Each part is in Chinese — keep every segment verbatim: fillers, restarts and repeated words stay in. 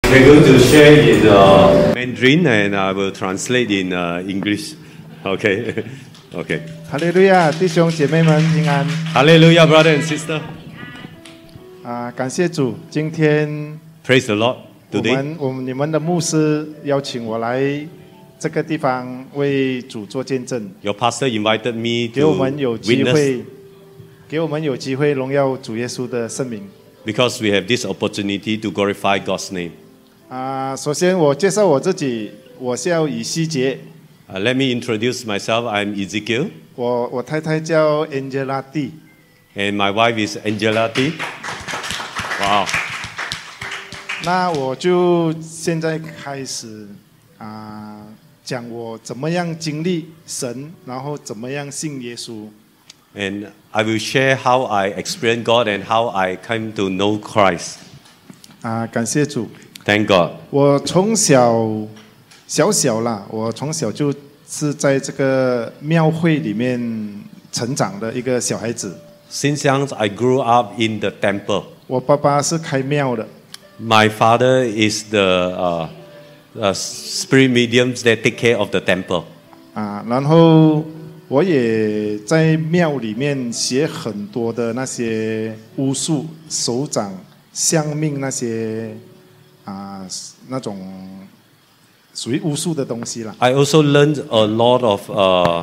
We're going to share in uh, Mandarin and I will translate in uh, English. Okay, okay. 哈利路亚，弟兄姐妹们平安。 Hallelujah, brother and sister. 啊，感谢主，今天 Praise the Lord. 我 Today, 们我们你们的牧师邀请我来这个地方为主做见证， your pastor invited me 给我 to 们有机 witness 会，给我们有机会荣耀主耶稣的圣名。 because we have this opportunity to glorify God's name. 啊，首先我介绍我自己，我叫以西结， Uh, let me introduce myself. I'm Ezekiel, 我我太太叫 Angela D。 and my wife is Angela T. Wow. 那我就现在开始啊，讲我怎么样经历神，然后怎么样信耶稣。 And I will share how I experienced God and how I came to know Christ. 啊，感谢主。 Thank God. 我从小小小啦，我从小就是在这个庙会里面成长的一个小孩子。 Since young, I grew up in the temple. 我爸爸是开庙的， My father is the uh, uh, spirit mediums that take care of the temple. 啊，然后我也在庙里面学很多的那些巫术、手掌、相命那些啊那种属于巫术的东西啦。 I also learned a lot of uh,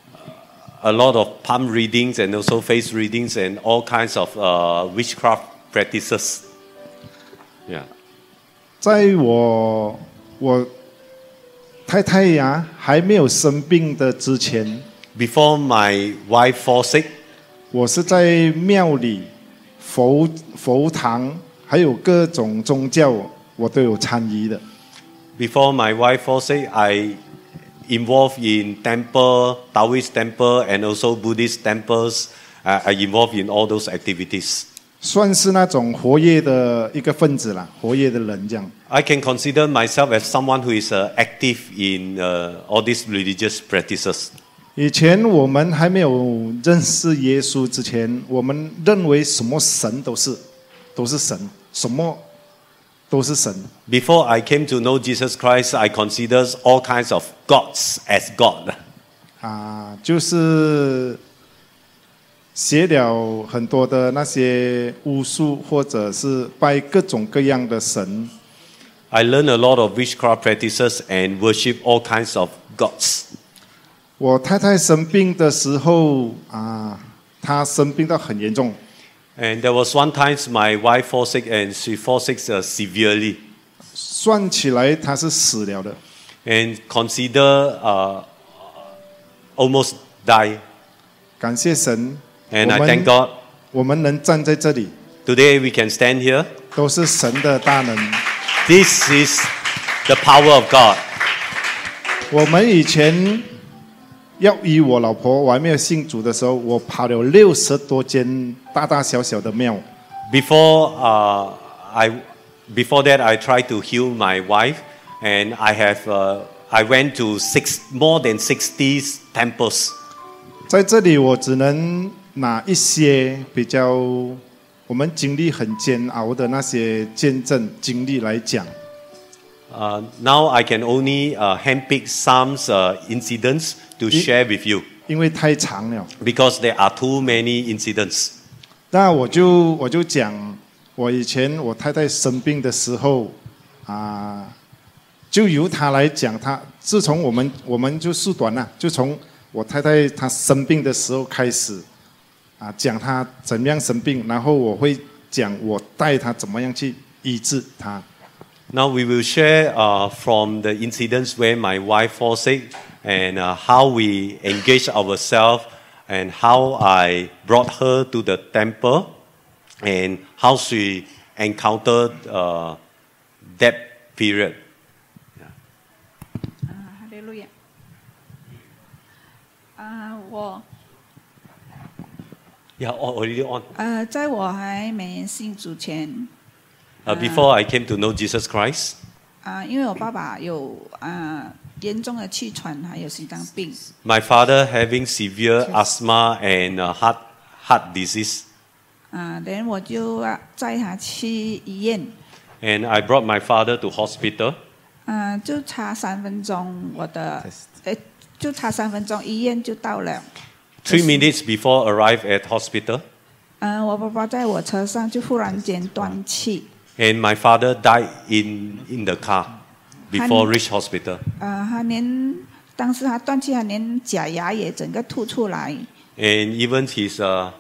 a lot of palm readings and also face readings and all kinds of uh, witchcraft practices. Yeah. 在我我太太呀还没有生病的之前， Before my wife fall sick, 我是在庙里、佛佛堂还有各种宗教，我都有参与的。 before my wife fall sick, I involved in temple, Taoist temple, and also Buddhist temples. Uh, I involved in all those activities. 算是那种活跃的一个分子啦，活跃的人这样。 I can consider myself as someone who is uh, active in uh, all these religious practices. 以前我们还没有认识耶稣之前，我们认为什么神都是都是神，什么都是神。 Before I came to know Jesus Christ, I consider all kinds of gods as God. 啊，就是学了很多的那些巫术，或者是拜各种各样的神。 I learned a lot of witchcraft practices and worship all kinds of gods. 我太太生病的时候啊，她生病到很严重， And there was one time my wife fall sick and she fall sick uh, severely 算起来她是死了的。 and consider uh, almost die. 感谢神， And I 我 thank 们 God. 我们能站在这里， Today we can stand here. 都是神的大能。 This is the power of God. 我们以前要与我老婆我还没有信主的时候，我跑了六十多间大大小小的庙。 Before uh, I, before that I tried to heal my wife, and I have uh, I went to six more than sixty temples. 在这里，我只能拿一些比较我们经历很煎熬的那些见证经历来讲。 Uh, now I can only uh, handpick some uh, incidents to share with you 因为太长了， because there are too many incidents. 那我就我就讲，我以前我太太生病的时候啊，就由她来讲，她自从我们我们就缩短了，就从我太太她生病的时候开始啊，讲她怎么样生病，然后我会讲我带她怎么样去医治她。 Now we will share uh, from the incidents where my wife fall sick and uh, how we engage ourselves and how I brought her to the temple and how she encountered uh, that period. 啊，哈利路亚！啊，我 Yeah, already on. 呃，在我还没信主前， Uh, before I came to know Jesus Christ, 啊，因为我爸爸有啊严重的气喘，还有心脏病， my father having severe asthma and uh, heart heart disease. 啊，然后我就啊载他去医院， And I brought my father to hospital. 嗯、呃，就差三分钟，我的，呃，就差三分钟，医院就到了。 Three minutes before arrive at hospital. 嗯、呃，我爸爸在我车上就忽然间断气。 And my father died in in the car before reach hospital. 呃，他连当时他断气，他连假牙也整个吐出来。 And even his uh,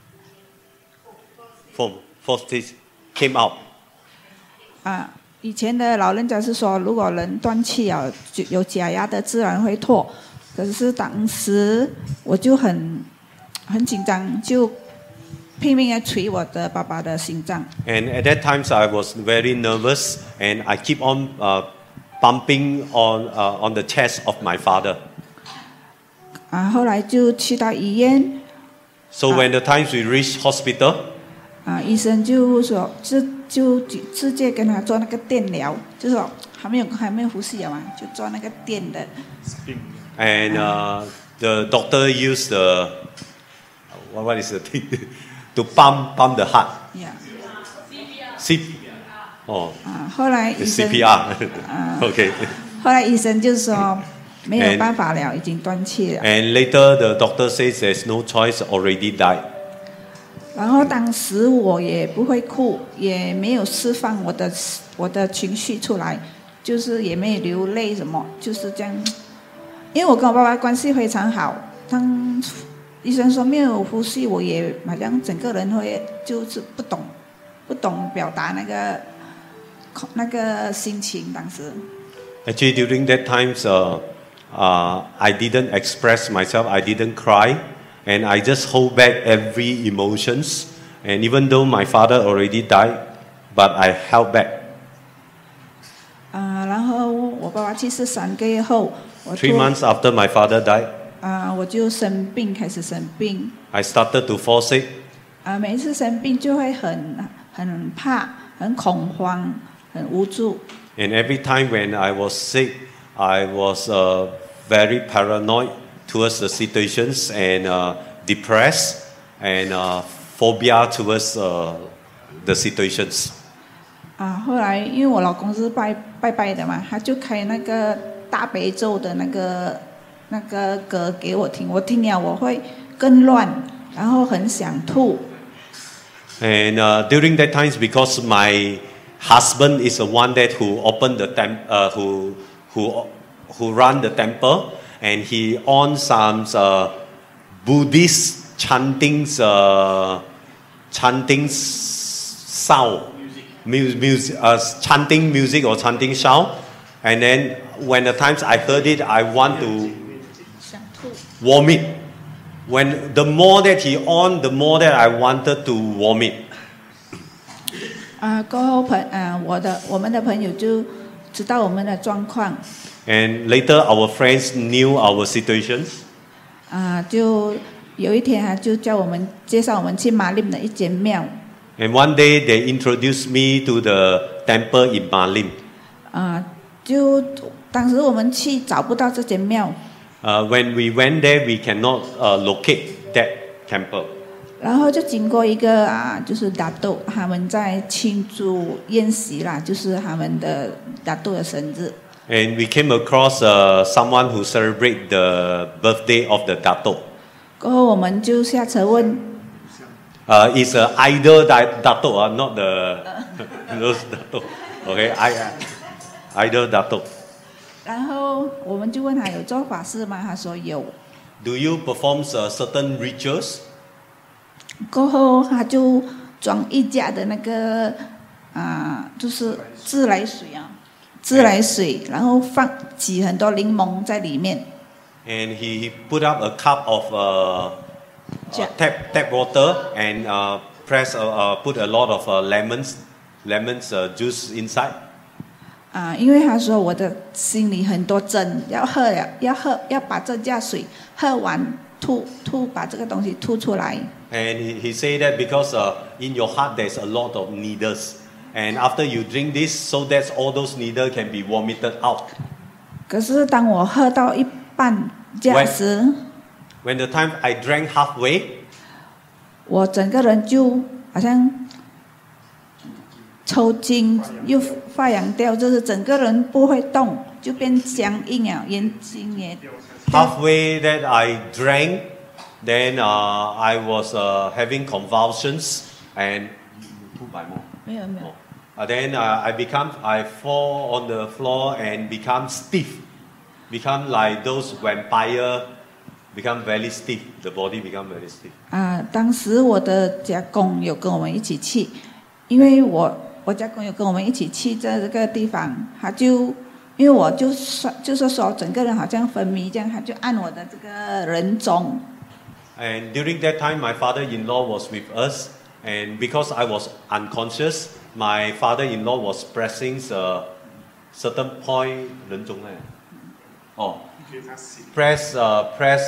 foam, fourth teeth came out. 啊，以前的老人家是说，如果人断气啊，就有假牙的自然会脱。可是当时我就很很紧张，就拼命的捶我的爸爸的心脏。 And at that time, I was very nervous, and I keep on uh, pumping on uh, on the chest of my father. 啊，后来就去到医院。 So when the times we reach hospital. 啊，医生就说，就就直接跟他做那个电疗，就说还没有还没有呼吸了嘛，就做那个电的。 And uh, the doctor used the what what is the thing to pump pump the heart. Yeah. C P R. 哦。 啊，后来医生 C P R. 啊 OK. 后来医生就说没有办法了，已经断气了。 And later the doctor says there's no choice, already died. 然后当时我也不会哭，也没有释放我的我的情绪出来，就是也没有流泪什么，就是这样。因为我跟我爸爸关系非常好，当医生说没有呼吸，我也好像整个人会就是不懂，不懂表达那个那个心情。当时 Actually, during that times, uh, uh, I didn't express myself. I didn't cry. And I just hold back every emotions. And even though my father already died, but I held back. 啊、呃，然后我爸爸去世三个月后，我 Three months after my father died, 啊、呃，我就生病，开始生病。 I started to fall sick. 啊、呃，每一次生病就会很很怕、很恐慌、很无助。 And every time when I was sick, I was uh, very paranoid towards the situations and uh, depressed and uh, phobia towards uh, the situations. 啊，后来因为我老公是拜拜拜的嘛，他就开那个大悲咒的那个那个歌给我听，我听了我会更乱，然后很想吐。 And uh, during that times, because my husband is the one that who opened the temp, uh, who who who run the temple. And he on some uh, Buddhist chanting, uh, chanting sound, music, music uh, chanting music or chanting sound. And then when the times I heard it, I want to vomit. When the more that he on, the more that I wanted to vomit. 啊，过后朋啊，我的我们的朋友就知道我们的状况。 And later, our friends knew our situations. 啊，就有一天啊，就叫我们介绍我们去马林的一间庙。 And one day, they introduced me to the temple in Malim. 啊，就当时我们去找不到这间庙。 Uh, when we went there, we cannot uh, locate that temple. 然后就经过一个啊，就是达豆，他们在庆祝宴席啦，就是他们的达豆的生日。 And we came across uh, someone who celebrate the birthday of the Dato. 过后我们就下车问， Uh, it's an idol Dato, uh, not the those Dato. Okay, I, uh, idol Dato. 然后我们就问他有做法事吗？他说有。 Do you perform uh, certain rituals? 过后他就装一架的那个啊，就是自来水啊。自来水，然后放挤很多柠檬在里面。 And he put up a cup of uh, uh, tap tap water and uh, press uh, uh, put a lot of uh, lemons lemons uh, juice inside. 啊，因为他说我的心里很多针，要喝了，要喝，要把这架水喝完，吐吐，把这个东西吐出来。 And he, he said that because uh, in your heart there's a lot of needles. And after you drink this, so that all those needles can be vomited out. 可是当我喝到一半架时 when, when the time I drank halfway, 我整个人就好像抽筋又发痒掉，就是整个人不会动，就变僵硬啊，眼睛也。 Halfway that I drank, then uh, I was uh, having convulsions and 没有没有。 Uh, then uh, I become, I fall on the floor and become stiff, become like those vampire, become very stiff. The body become very stiff. 啊，当时我的家公有跟我们一起去，因为我我家公有跟我们一起去在这个地方，他就因为我就说就是说整个人好像昏迷这样，他就按我的这个人中。 And during that time, my father-in-law was with us, and because I was unconscious, my father-in-law was pressing a certain point. 人中呢？哦 ，press uh, press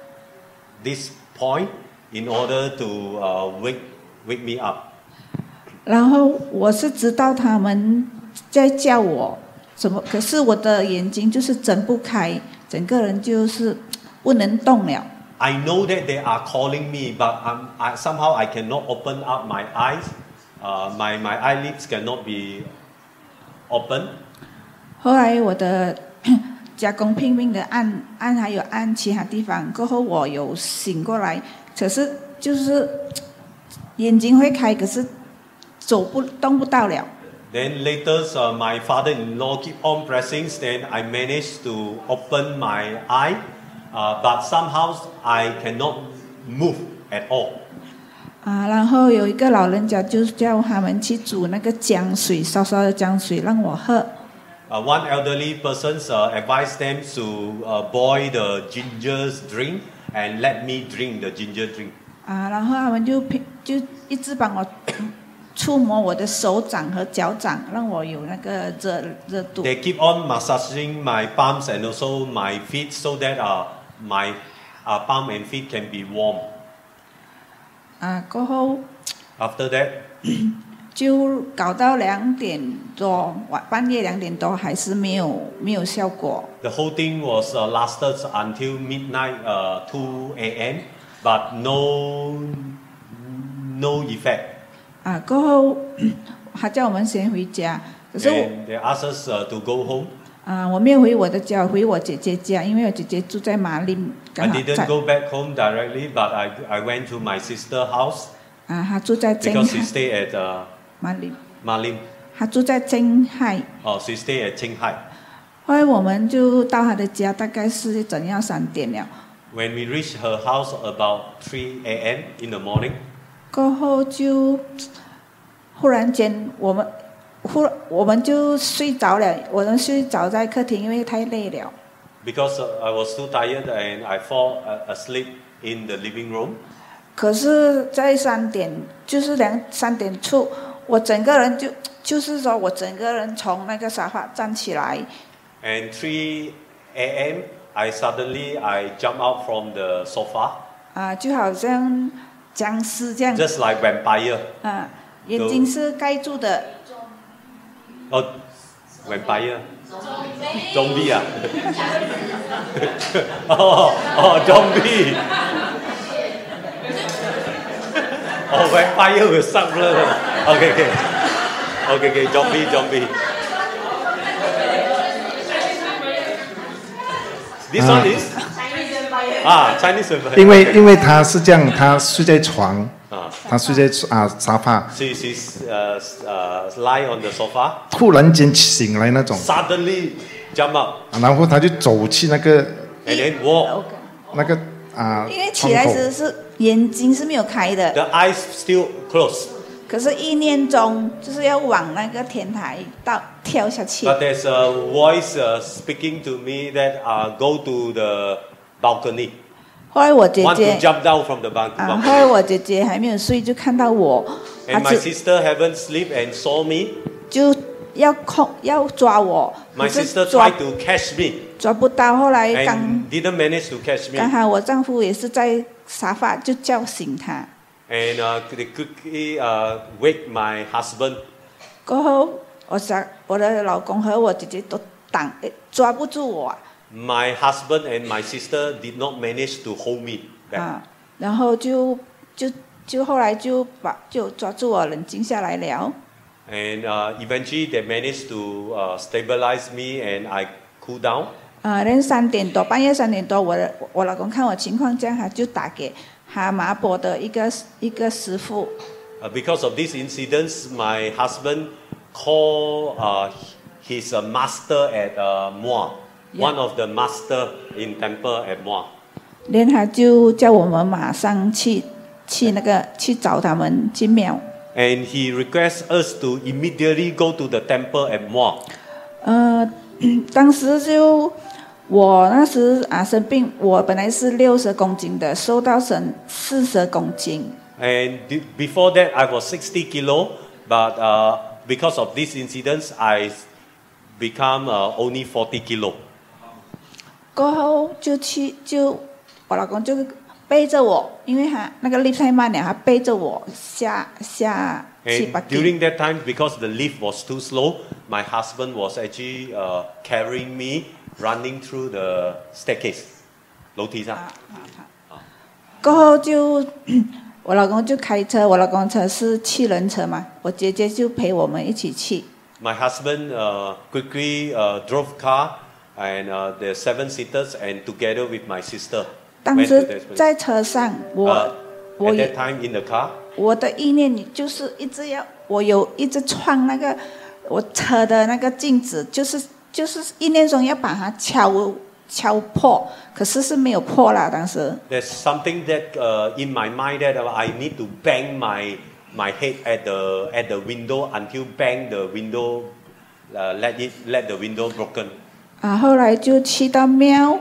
this point in order to uh, wake wake me up. 然后我是知道他们在叫我什么，可是我的眼睛就是睁不开，整个人就是不能动了。 I know that they are calling me, but I'm, I, somehow I cannot open up my eyes. Uh, my my eyelids cannot be open. 后来我的家公拼命的按按，还有按其他地方，过后我有醒过来，可是就是眼睛会开，可是走不动不到了。 Then later, uh, my father-in-law keep on pressing. Then I managed to open my eye, uh, but somehow I cannot move at all. 啊，然后有一个老人家就叫他们去煮那个姜水，烧烧的姜水让我喝。 Uh, one elderly person uh, advised them to uh, boil the ginger drink and let me drink the ginger drink. 啊，然后他们就就一直帮我触摸我的手掌和脚掌，让我有那个热热度。 They keep on massaging my palms and also my feet so that uh, my uh, palm and feet can be warm. 啊，过后 After that, 就搞到两点多，晚半夜两点多还是没有没有效果。 the whole thing was uh, lasted until midnight, uh, two a m, but no no effect. 啊，过后他叫我们先回家，可是我 And they asked us uh, to go home. 啊，我没有回我的家，回我姐姐家，因为我姐姐住在马林， I 刚好 didn't 在 go back home directly, but I I went to my sister's house 啊，她住在真 because she 海 stayed at uh, 马林， Malim. 她住在真海。 Oh, she stayed at Qinghai. 后来我们就到她的家，大概是整要三点了。 When we reached her house about three a m in the morning, 过后就忽然间我们忽我们就睡着了，我们睡着在客厅，因为太累了。 because uh, I was too tired and I fall uh, asleep in the living room. 可是，在三点就是两三点处，我整个人就就是说我整个人从那个沙发站起来。 And three a m I suddenly I jump out from the sofa. 啊，就好像僵尸这样。 Just like vampire. 啊，眼睛是盖住的。 Oh, vampire. Zombie 啊。哦哦 zombie. Oh, vampire will suck blood. Okay, okay. Okay, okay, zombie, zombie. This one is 啊 Chinese vampire. 因为因为他是这样，他睡在床，他睡在啊沙发， She she's uh, uh, lie on the sofa. 突然间醒来那种， Suddenly jump up 然后他就走去那个 and then walk. 那个啊因为起来时是眼睛是没有开的， The eyes still closed. 可是意念中就是要往那个天台到跳下去。 But there's a voice uh, speaking to me that uh, go to the balcony. 后来我姐 Want to 姐 jump down from the bal- 啊，后来 balcony. 我姐姐还没有睡，就看到我， And my 她就 sister haven't sleep and saw me. 就要控要抓我， My 可是 sister 抓 tried to catch me 抓不到。后来刚 and didn't manage to catch me. 刚好我丈夫也是在沙发，就叫醒他。 And uh, they quickly uh, wake my husband. 过后，我想我的老公和我姐姐都挡，诶抓不住我啊。 My husband and my sister did not manage to hold me back. 啊，然后就就就后来就把就抓住我，冷静下来了。 And uh, eventually they managed to uh, stabilize me and I cool down. 啊，连三点多，半夜三点多，我的我老公看我情况这样，他就打给哈麻坡的一个一个师傅。 Uh, because of these incidents, my husband called uh, his uh, master at uh, Mua, Yeah. one of the master in temple at Mua. 连他就叫我们马上去去那个去找他们去庙。 And he requests us to immediately go to the temple at Mua. 呃，当时就我那时啊生病，我本来是六十公斤的，瘦到成四十公斤。 And d- before that, I was sixty kilo, but uh, because of these incidents, I become uh, only forty kilo. 过后就去就我老公就背着我，因为他那个 lift 太慢了，他背着我下下去 And 把 during that time, because the lift was too slow, my husband was actually uh, carrying me, running through the staircase. 楼梯上。 过后就我老公就开车，我老公车是七人车嘛，我姐姐就陪我们一起去。 My husband uh, quickly uh, drove car and uh, the seven seaters and together with my sister 当 went to 时 that place. 在车上，我、 Uh, 我 at 也 that time in the car, 我的意念就是一直要，我有一直撞那个我车的那个镜子，就是就是意念中要把它敲敲破，可是是没有破啦。当时 there's something that uh, in my mind that I need to bang my my head at the at the window until bang the window, uh, let it let the window broken. 啊，后来就去到庙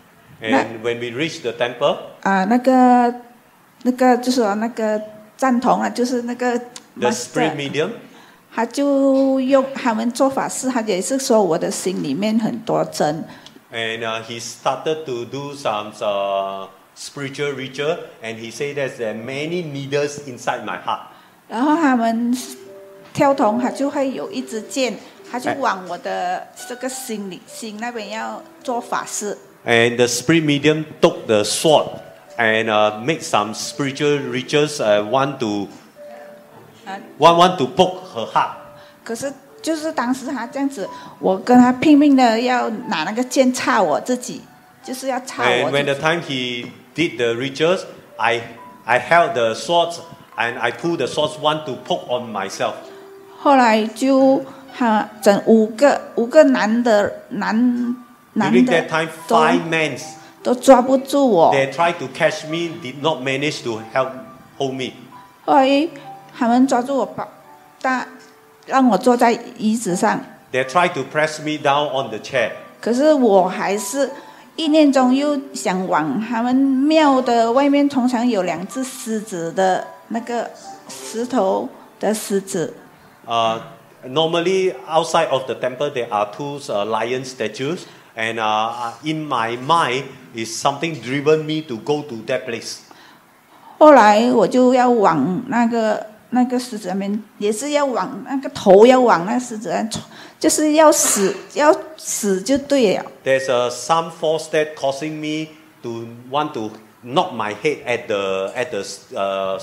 And when we reached the temple, 啊，那个那个就是说那个赞同啊，就是那个 the spirit master， medium, 他就用他们做法事，他也是说我的心里面很多针。 and uh, he started to do some uh, spiritual ritual, and he said that there are many needles inside my heart. 然后他们跳筒，他就会有一支箭，他就往我的这个心里心那边要做法事。 And the spirit medium took the sword and uh, make some spiritual rituals. Uh, want to 啊， want want to poke her heart. 可是就是当时他这样子，我跟他拼命的要拿那个剑插我自己，就是要插我 And when 自 the 己。 time he did the rituals, I I held the swords and I pulled the swords want to poke on myself. 后来就他整五个五个男的男男 During 的 that time, 都 five men 都抓不住我。 they tried to catch me, did not manage to help hold me. 后来他们抓住我，把大让我坐在椅子上。 They tried to press me down on the chair. 可是我还是意念中又想往他们庙的外面，通常有两只狮子的那个石头的狮子。 Uh, normally, outside of the temple, there are two uh, lion statues. And uh, in my mind, is something driven me to go to that place. 后来我就要往那个那个狮子那边，也是要往那个头要往那狮子那，就是要死要死就对了。 There's uh, some force that causing me to want to knock my head at the at the uh,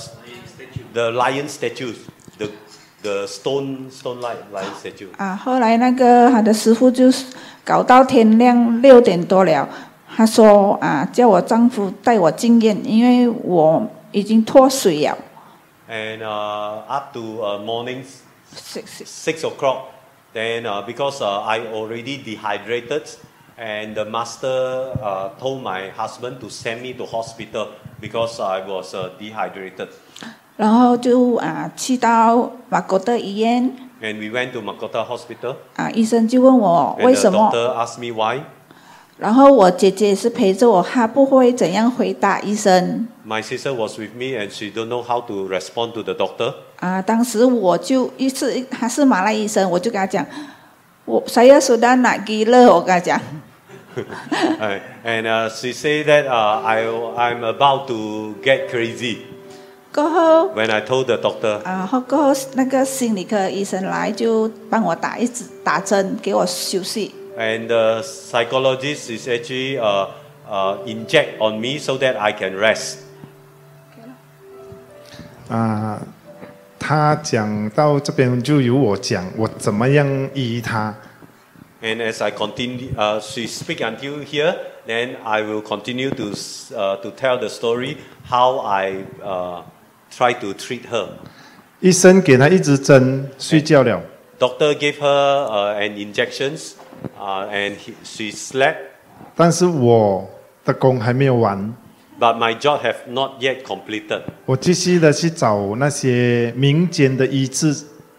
the lion statues, the the stone stone lion lion statue. 啊，后来那个他的师傅就搞到天亮六点多了，他说啊，叫我丈夫带我进院，因为我已经脱水了。 And uh, up to uh, morning Six, six. six o'clock, then uh, because uh, I already dehydrated, and the master uh, told my husband to send me to hospital because I was uh, dehydrated. 然后就啊去到马国的医院， And we went to Makota Hospital. 啊医生就问我 And 为 the 什么， doctor asked me why. 然后我姐姐也是陪着我，她不会怎样回答医生。 My sister was with me and she don't know how to respond to the doctor. 啊，当时我就一次，他是马来医生，我就跟他讲，我saya sudah nak gila，我跟他讲。 Uh, and uh, she said that uh, I, I'm about to get crazy 过后 when I told the doctor. 啊，后过后那个心理科医生来就帮我打一支打针，给我休息。 And the psychologist is actually uh, uh, inject on me so that I can rest. 啊，他他讲到这边就由我讲，我怎么样医他。 And as I continue, uh, she speak until here, then I will continue to uh, to tell the story how I uh, try to treat her. 医生给他一支针，睡觉了。 Doctor gave her uh, an injections, uh, and he, she slept. 但是我的工还没有完。 But my job have not yet completed. 我继续的去找那些民间的医治。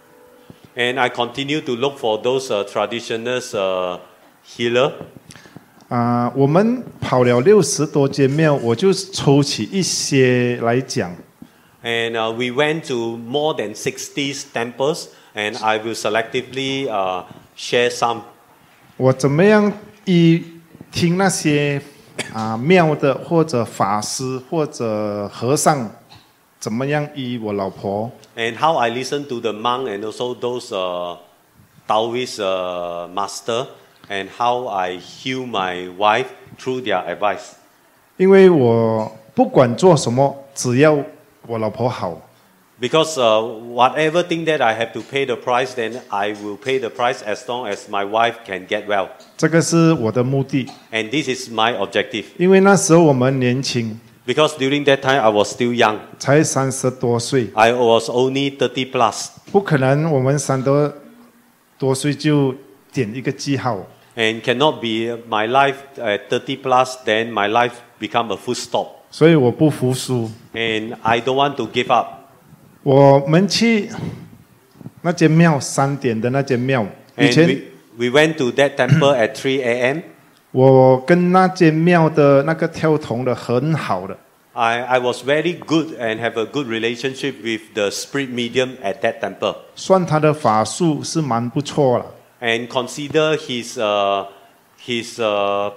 And I continue to look for those uh, traditional uh, healer. 啊、呃，我们跑了六十多间庙，我就抽起一些来讲。 And uh, we went to more than sixty temples, and I will selectively uh, share some. 我怎么样医听那些啊、呃、庙的或者法师或者和尚怎么样医我老婆？ And how I listen to the monk and also those uh, Taoist uh, master, and how I heal my wife through their advice. 因为我不管做什么，只要我老婆好。 Because uh, whatever thing that I have to pay the price, then I will pay the price as long as my wife can get well. 这个是我的目的。 And this is my objective. 因为那时候我们年轻。 Because during that time I was still young. 才三十多岁。 I was only thirty plus. 不可能，我们三十多岁就点一个记号。 And cannot be my life at thirty plus, then my life become a full stop. 所以我不服输。 And I don't want to give up. 我们去那间庙，三点的那间庙。以前 we, we went to that temple at three a m 我跟那间庙的那个跳童的很好的。 I, I was very good and have a good relationship with the spirit medium at that temple. 算他的法术是蛮不错了。 And consider his uh, his uh,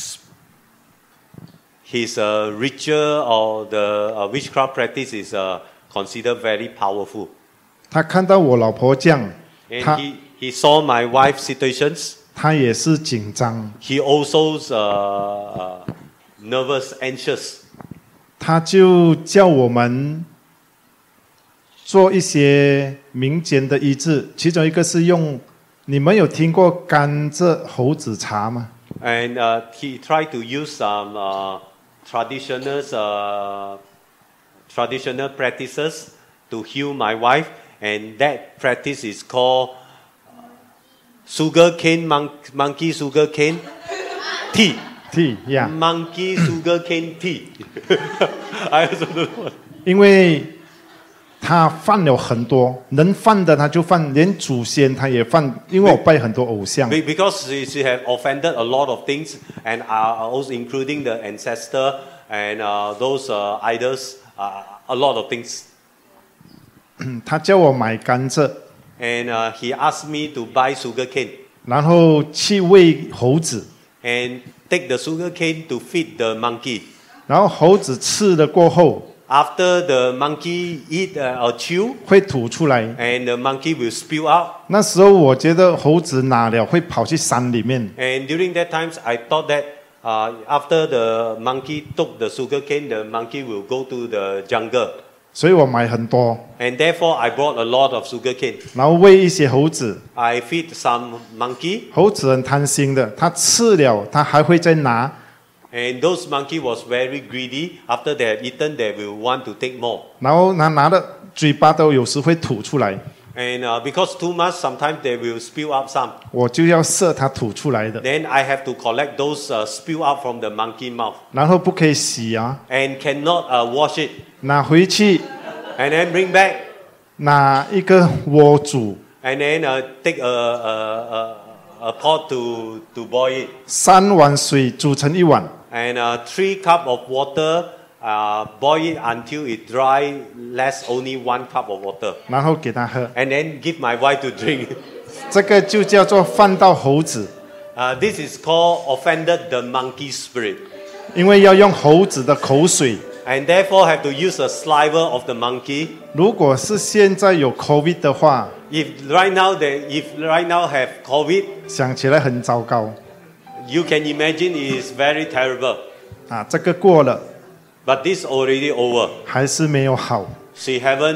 his uh, ritual or the uh, witchcraft practice is uh, considered very powerful. 他看到我老婆这样， And 他 he, he saw my wife's situations. 他也是紧张。 He also uh, uh, nervous, anxious. 他就叫我们做一些民间的医治，其中一个是用，你们有听过甘蔗猴子茶吗？ And uh, he tried to use some uh, traditional uh, traditional practices to heal my wife, and that practice is called sugar cane mon monkey sugar cane tea. Tea, yeah. Monkey sugar cane tea. I also don't know. 因为他犯了很多，能犯的他就犯，连祖先他也犯。因为我拜很多偶像。 Because she, she have offended a lot of things, and uh, also including the ancestor and uh, those uh, idols, uh, a lot of things. 他叫我买甘蔗。 And uh, he asked me to buy sugar cane. 然后去喂猴子。 And take the sugar cane to feed the monkey. 然后猴子吃了过后 ，After the monkey eat uh, or chew, 会吐出来 and the monkey will spew out. 那时候我觉得猴子拿了会跑去山里面。 And during that times, I thought that uh, after the monkey took the sugar cane, the monkey will go to the jungle. 所以我买很多。 And therefore, I bought a lot of sugar cane. 然后喂一些猴子。 I feed some monkey. 猴子很贪心的，它吃了，它还会再拿。 And those monkey was very greedy. After they have eaten, they will want to take more. 然后它拿的嘴巴都有时会吐出来。 And uh, because too much, sometimes they will spill out some. 我就要射它吐出来的。 Then I have to collect those uh, spill out from the monkey mouth. 然后不可以洗啊。 And cannot uh, wash it. 拿回去。 And then bring back. 拿一个锅煮。 And then uh, take a, a, a, a pot to, to boil it. 三碗水煮成一碗。 And uh, three cup of water, uh, boil it until it dry, less only one cup of water. 然后给他喝。 And then give my wife to drink. 这个就叫做犯到猴子。 Uh, this is called offended the monkey spirit. 因为要用猴子的口水。 And therefore have to use the saliva of the monkey. 如果是现在有 COVID 的话 If right now they, if right now have COVID, 想起来很糟糕。 You can imagine it is very terrible. 啊，这个过了。 But this already over. 还是没有好。 She haven't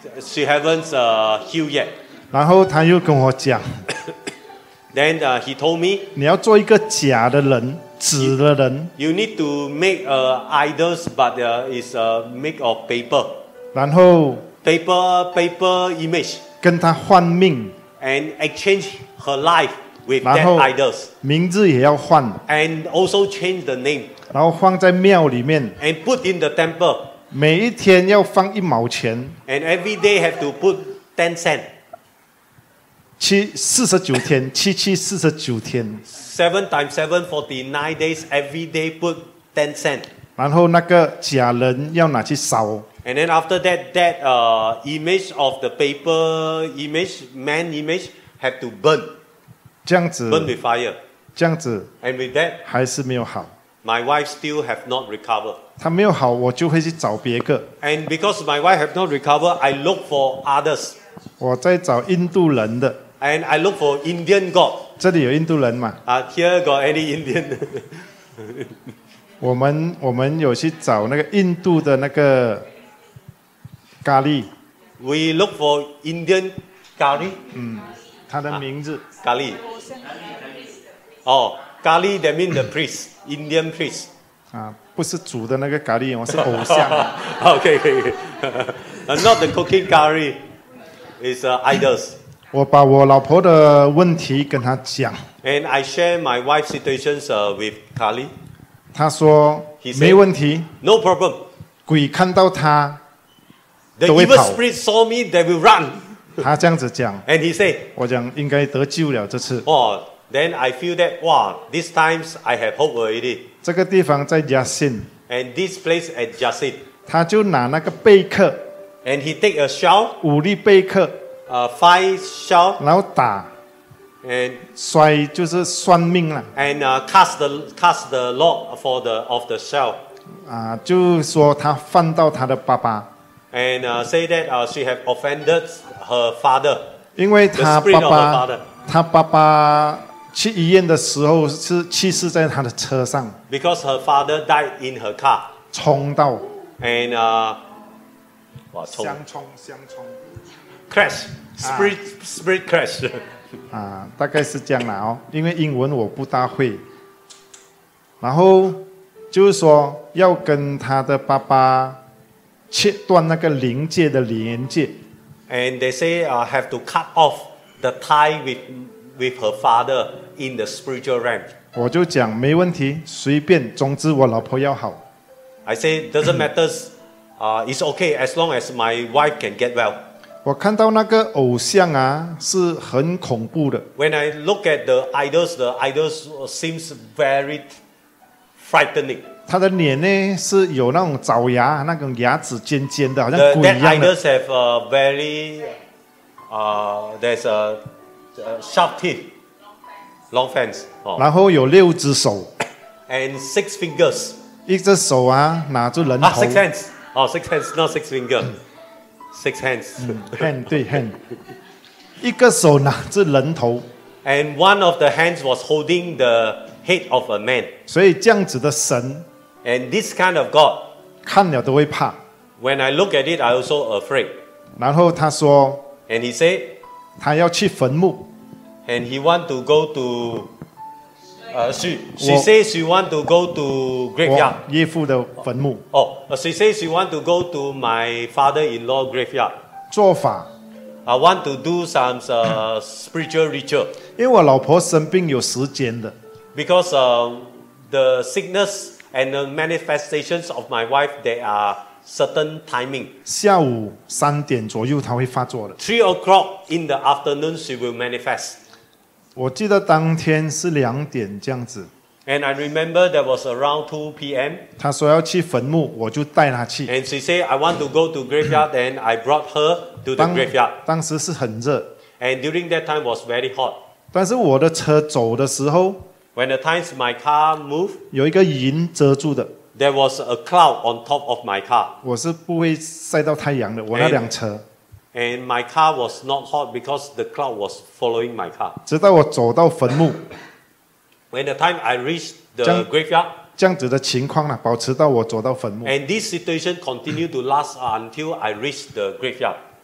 she haven't uh, healed yet. 然后他又跟我讲， Then uh, he told me, 你要做一个假的人，纸的人， you need to make uh, idols, but uh, it's uh, made of paper, 然后 paper, paper image, 跟他换命， and exchange her life with 然 that 后 idols, 名字也要换， and also change the name, 然后放在庙里面， and put in the temple, 每一天要放一毛钱， and every day have to put ten cent. 七四十九天，七七四十九天， Seven times seven, forty-nine days. Every day put ten cent. 然后那个假人要拿去烧， And then after that, that uh, image of the paper image, man image, have to burn, 这样子， burn with fire. 这样子 And with that, 还是没有好。 my wife still have not recovered. 他没有好，我就会去找别个。 And because my wife have not recovered, I look for others. 我在找印度人的， And I look for Indian God. 这里有印度人嘛？ Uh, here got any Indian? 我们我们有去找那个印度的那个咖喱， We look for Indian Kali. 他的名字 Kali. Oh, Kali, that means the priest, Indian priest. 啊，不是煮的那个咖喱，我是偶像。 okay, okay, okay. Uh, not the cooking curry. It's uh, idols. 我把我老婆的问题跟他讲， And I share my wife's situations uh, with Kali. 他说 He said- 没问题， No problem. 鬼看到他， The 都会 evil 跑。 spirit saw me, they will run. 他这样子讲， And he said, 我讲应该得救了这次。 oh, then I feel that, wow, these times I have hope already. 这个地方在亚信， And this place at Jasid. 他就拿那个贝壳， And he take a shell, 武力贝壳， uh, five shell, 然后打 and 摔，就是算命了 and uh, cast the cast the lot for the of the shell. 啊，就说他犯到他的爸爸， And uh, say that uh, she have offended her father. 因为他 The spirit 爸 of her father. 爸，他爸爸去医院的时候是去世在他的车上， Because her father died in her car. 冲到 And uh, 哇，冲相冲相冲 crash, spirit spirit crash. 啊，大概是这样啦哦，因为英文我不大会，然后就是说要跟他的爸爸切断那个灵界的连接。 And they say uh, have to cut off the tie with with her father in the spiritual realm. 我就讲没问题，随便，总之我老婆要好。 I say doesn't matter. Uh, it's okay as long as my wife can get well. 我看到那个偶像啊，是很恐怖的。 When I look at the idols, the idols seems very frightening. 他的脸呢是有那种爪牙，那种牙齿尖尖的，好像 The, 鬼 that 一样的。 idols have a very uh, there's a, a sharp teeth, long fangs, oh, 然后有六只手， and six fingers. 一只手啊拿住人 Ah, 头 six hands. Oh, six hands, not six fingers. Six hands. ，hand 对 hand，一个手拿着人头， And one of the hands was holding the head of a man. 所以这样子的神 And this kind of God, 看了都会怕。 when I look at it, I also afraid. 然后他说 And he said, 他要去坟墓， and he want to go to. Uh, she she Well- says she want to go to 我 graveyard. 岳父的坟墓 Oh, uh, she says she want to go to my father-in-law graveyard. 做法。 I want to do some uh, spiritual ritual 因为我老婆生病有时间的， because um, the sickness and the manifestations of my wife, there are certain timing. 下午三点左右她会发作的。 Three o'clock in the afternoon, she will manifest. 我记得当天是两点这样子， And I remember that was around two p.m. 她说要去坟墓，我就带她去。 And she said, I want to go to graveyard, and I brought her to the 当 graveyard. 当时是很热， And during that time was very hot. 但是我的车走的时候 When the times my car moved, 有一个云遮住的， there was a cloud on top of my car. 我是不会晒到太阳的。我那辆车， And my car was not hot because the cloud was following my car. 直到我走到坟墓， When the time I reached the Jang- graveyard, 这样子的情况呢，保持到我走到坟墓。 and this situation continued to last until I reached the graveyard.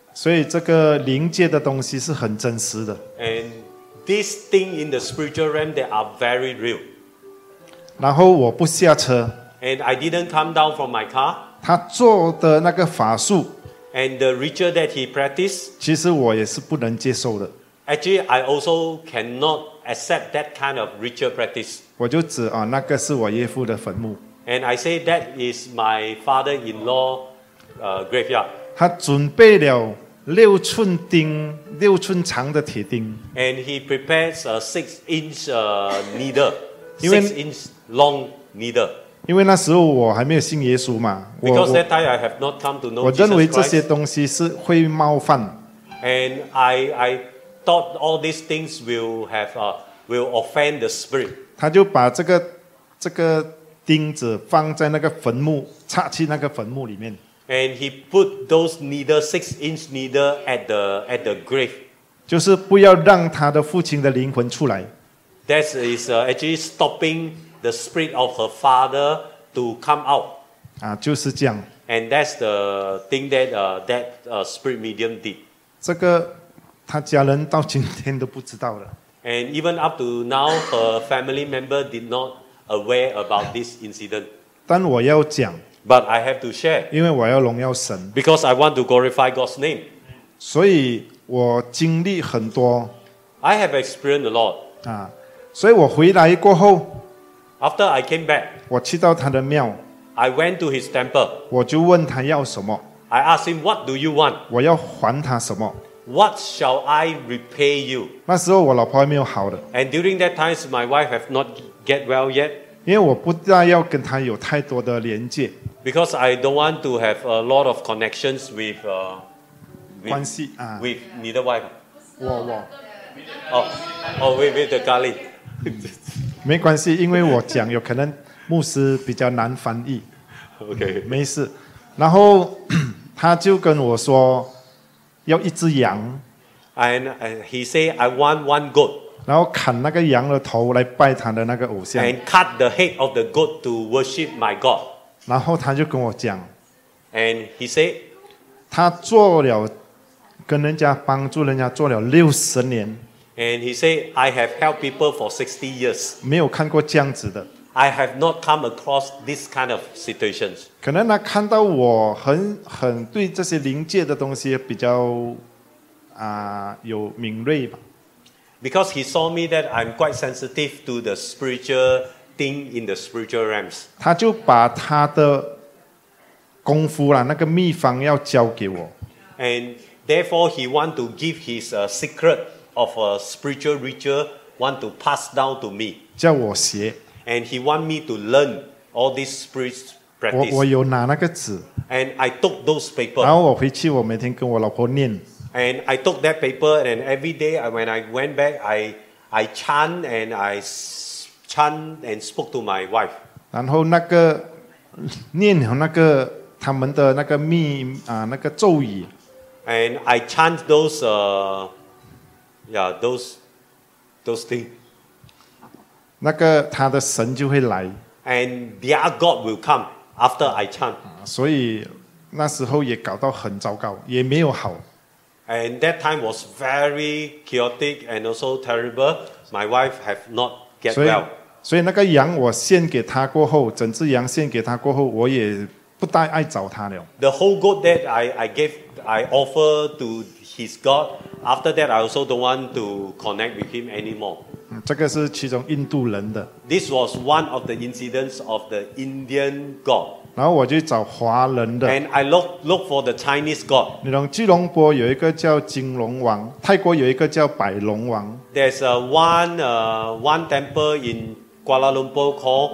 所以这个灵界的东西是很真实的。 And these things in the spiritual realm, they are very real. 然后我不下车， And I didn't come down from my car. 他做的那个法术， And the ritual that he practiced, 其实我也是不能接受的。 actually, I also cannot accept that kind of ritual practice. 我就指啊，那个是我岳父的坟墓。 And I say that is my father-in-law uh, graveyard. 他准备了六寸钉、六寸长的铁钉， And he prepares a six-inch uh, needle, Even- six-inch long needle. 因为那时候我还没有信耶稣嘛，我 Because 我 that time I have not come to know 我认为 Jesus 这些 Christ. 东西是会冒犯， And I, I thought all these things will have uh, will offend the spirit. 他就把这个这个钉子放在那个坟墓，插去那个坟墓里面， And he put those needle, six-inch needle at the at the grave. 就是不要让他的父亲的灵魂出来。 That is uh, actually stopping the spirit of her father to come out. 啊，就是这样。 And that's the thing that uh, that uh, spirit medium did. 这个他家人到今天都不知道了。 And even up to now, her family member did not aware about this incident. 但我要讲， But I have to share 因为我要荣耀神， because I want to glorify God's name. 所以我经历很多 I have experienced a lot. 啊。所以我回来过后， After I came back, 我去到他的庙， I went to his temple. 我就问他要什么， I asked him, "What do you want? 我要还他什么。 What shall I repay you?" 那时候我老婆还没有好的， And during that time, my wife have not get well yet 因为我不大要跟他有太多的连接 because I don't want to have a lot of connections with uh, 关 with, 系啊。 with neither wife. 我我 Oh, oh, with, with the garlic. 没关系，因为我讲有可能牧师比较难翻译， Okay. 没事。然后他就跟我说要一只羊， And uh, he say, "I want one goat." 然后砍那个羊的头来拜他的那个偶像。 And cut the head of the goat to worship my God. 然后他就跟我讲， And he said, 他做了跟人家帮助人家做了六十年， and he said, "I have helped people for sixty years. 没有看过这样子的。 I have not come across this kind of situations." 可能他看到我很很对这些灵界的东西比较啊、有敏锐吧， Because he saw me that I'm quite sensitive to the spiritual thing in the spiritual realms. 他就把他的功夫啦，那个秘方要交给我。 And therefore, he want to give his uh, secret of a spiritual ritual, want to pass down to me. 叫我学， And he want me to learn all these spirit 我 practice. 我有拿那个纸， And I took those 然 paper. 后我回去，我每天跟我老婆念， And I took that paper, and every day I, when I went back, I, I chant and I s- chant and spoke to my wife. 然后那个念了那个他们的那个秘啊、那个咒语， And I chant those, uh, yeah, those, those things. 那个他的神就会来。 And their God will come after I chant. 所以那时候也搞到很糟糕，也没有好。 And that time was very chaotic and also terrible. My wife have not get 所以 well. 所以那个羊我献给他过后，整只羊献给他过后，我也不大爱找他了。 The whole goat that I, I gave, I offer to his God. After that, I also don't want to connect with him anymore. 嗯这个是其中印度人的， This was one of the incidents of the Indian God. 然后我去找华人的。 And I look, look for the Chinese God. 你懂吉隆坡有一个叫金龙王，泰国有一个叫百龙王， There's a one, uh, one temple in Kuala Lumpur called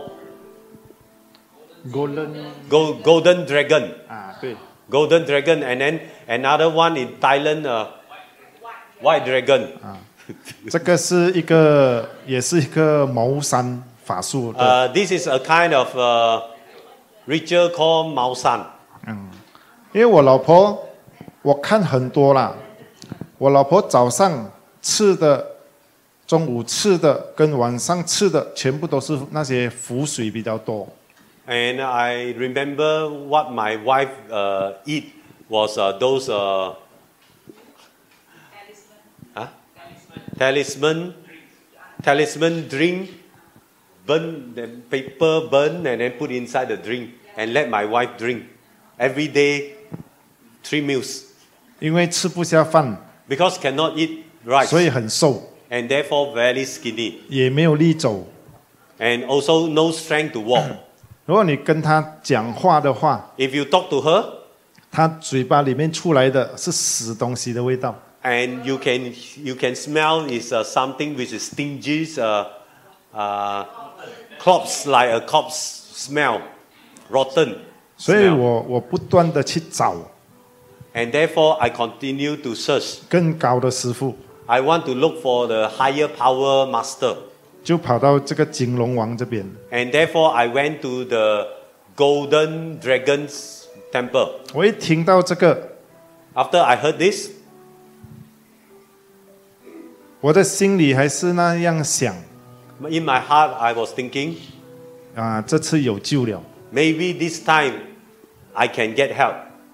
Golden Go- Golden Dragon. 啊，对， Golden Dragon. And then another one in Thailand, uh, White Dragon. 这个是一个也是一个茅山法术的。 Uh, this is a kind of uh, ritual called Mao San. 因为我老婆我看很多啦，我老婆早上吃的、中午吃的跟晚上吃的，全部都是那些浮水比较多。 And I remember what my wife uh, eat was uh, those uh, talisman, talisman drink, burn the paper, burn and then put inside the drink and let my wife drink every day, three meals. 因为吃不下饭， Because cannot eat rice 所以很瘦， and therefore very skinny 也没有力走。 and also no strength to walk. 如果你跟他讲话的话， If you talk to her 他嘴巴里面出来的是死东西的味道。 and you can you can smell is uh, something which is stingy, uh, uh, corpse like a corpse smell, rotten 所以 smell. 我我不断的去找 And therefore I continue to search. 更高的师傅， I want to look for the higher power master. 就跑到这个金龙王这边。 And therefore I went to the Golden Dragon's temple. 我一听到这个， After I heard this, 我的心里还是那样想 in my heart I was thinking, 啊，这次有救了。 maybe this time I can get help.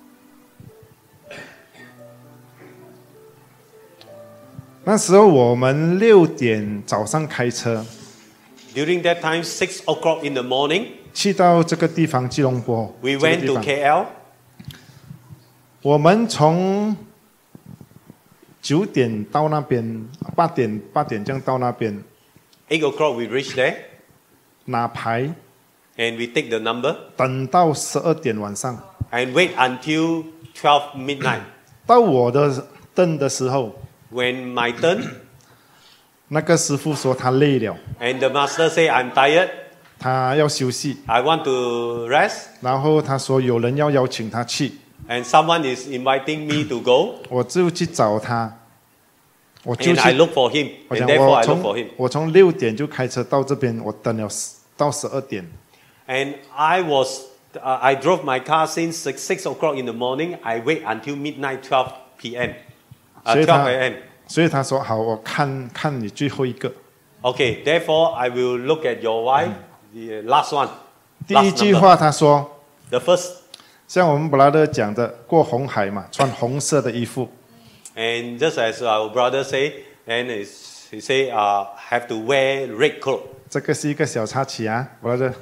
那时候我们六点早上开车 During that time, six o'clock in the morning, 去到这个地方吉隆坡。 we 这个 went 地 to 方 K L. 我们从九点到那边，八点八点这样到那边 Eight o'clock we reached there, 拿牌， and we take the number 等到十二点晚上。 and wait until twelve midnight. 到我的凳的时候， When my turn, 那个师傅说他累了， and the master say I'm tired, 他要休息。 I want to rest, 然后他说有人要邀请他去， and someone is inviting me to go, 我就去找他，我就 and I 去。 look for him, 我 and 讲 therefore 我 I look 从 for him. 我从六点就开车到这边，我等了十到十二点。 And I was, uh, I drove my car since six, six o'clock in the morning. I wait until midnight, twelve p m, uh, 所以 twelve 他 a m. 所以他说好，我看看你最后一个。 Okay, therefore I will look at your wife, the last one. 第 Last 一句 number. 话他说， The first, 像我们布拉德讲的过红海嘛，穿红色的衣服。 and just as our brother say, and is- he say, uh, have to wear red cloth. 这个是一个小插曲啊，布拉德。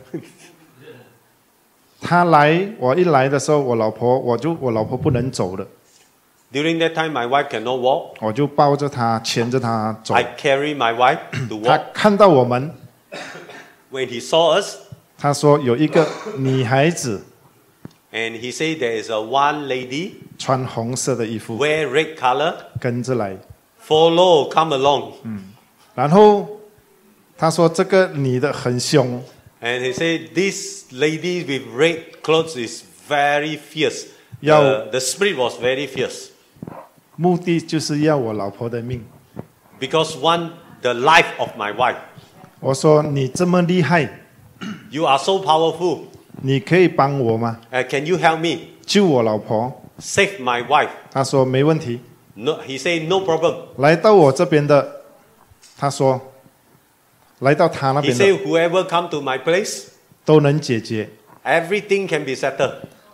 他来，我一来的时候，我老婆我就我老婆不能走了， During that time, my wife cannot walk. 我就抱着她，牵着她走。 I carry my wife to 他 walk. 看到我们， When he saw us, 他说有一个女孩子 and he said there is a one lady 穿红色的衣服 wear red color, 跟着来， follow, come along. 然后他说这个女的很凶， And he said, this lady with red clothes is very fierce. Yo. The, the spirit was very fierce. 目的就是要我老婆的命。 Because one, the life of my wife. 我说你这么厉害， You are so powerful. 你可以帮我吗？ Uh, can you help me 救我老婆。 save my wife? 他说没问题。 No, he said, no problem. 来到我这边的，他说来到他那 He 边的 said, whoever come to my place, 都能解决。 everything can be settled.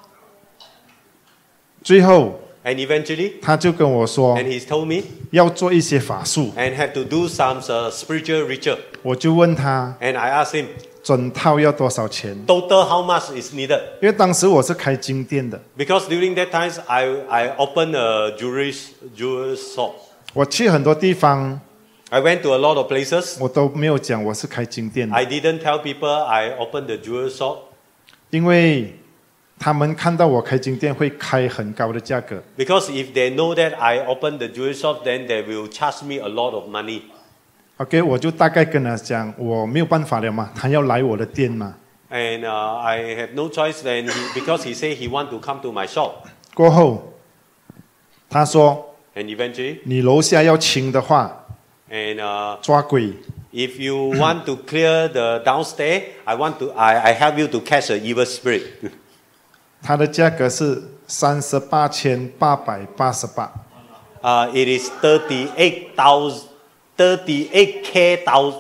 最后 And eventually, 他就跟我说 and he told me, 要做一些法术， and had to do some uh, spiritual ritual. 我就问他 And I asked him, 整套要多少钱？ total how much is needed? 因为当时我是开金店的， Because during that times, I, I opened a jewelry, jewelry shop. 我去很多地方， I went to a lot of places. 我都没有讲我是开金店的， I didn't tell people I opened the jewelry shop 因为他们看到我开金店会开很高的价格。 because if they know that I opened the jewelry shop, then they will charge me a lot of money. OK， 我就大概跟他讲，我没有办法了嘛，他要来我的店嘛。 And uh, I have no choice then he, because he said he want to come to my shop. 过后，他说 And eventually, 你楼下要清的话， and uh, 抓鬼。 if you want to clear the downstairs, I want to I, I help you to catch an evil spirit. 它的价格是三十八千八百八十八。 Uh, it is thirty-eight thousand, thirty-eight k thousand,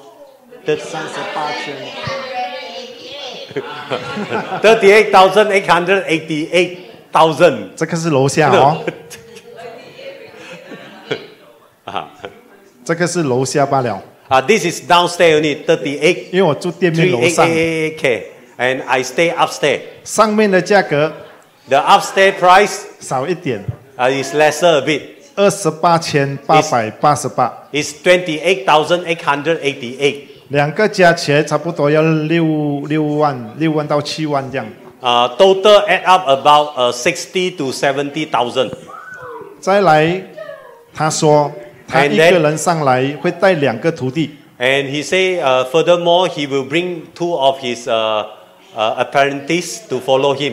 thirty-eight thousand eight hundred eighty-eight thousand. 这个是楼下哦。 这个是楼下罢了。 Uh, this is downstairs only, thirty-eight, 因为我住店面楼上， thirty-eight K, and I stay upstairs. 上面的价格 The upstairs price 少一点， uh, is lesser a bit. 二十八千八百八十八， It's twenty-eight thousand eight hundred eighty-eight. 两个加起来差不多要六六万，六万到七万这样。 Uh, total add up about uh, sixty to seventy thousand. 再来，他说他 And 一 then- 个人上来会带两个徒弟， And he say, uh, furthermore, he will bring two of his uh, uh, apprentices to follow him.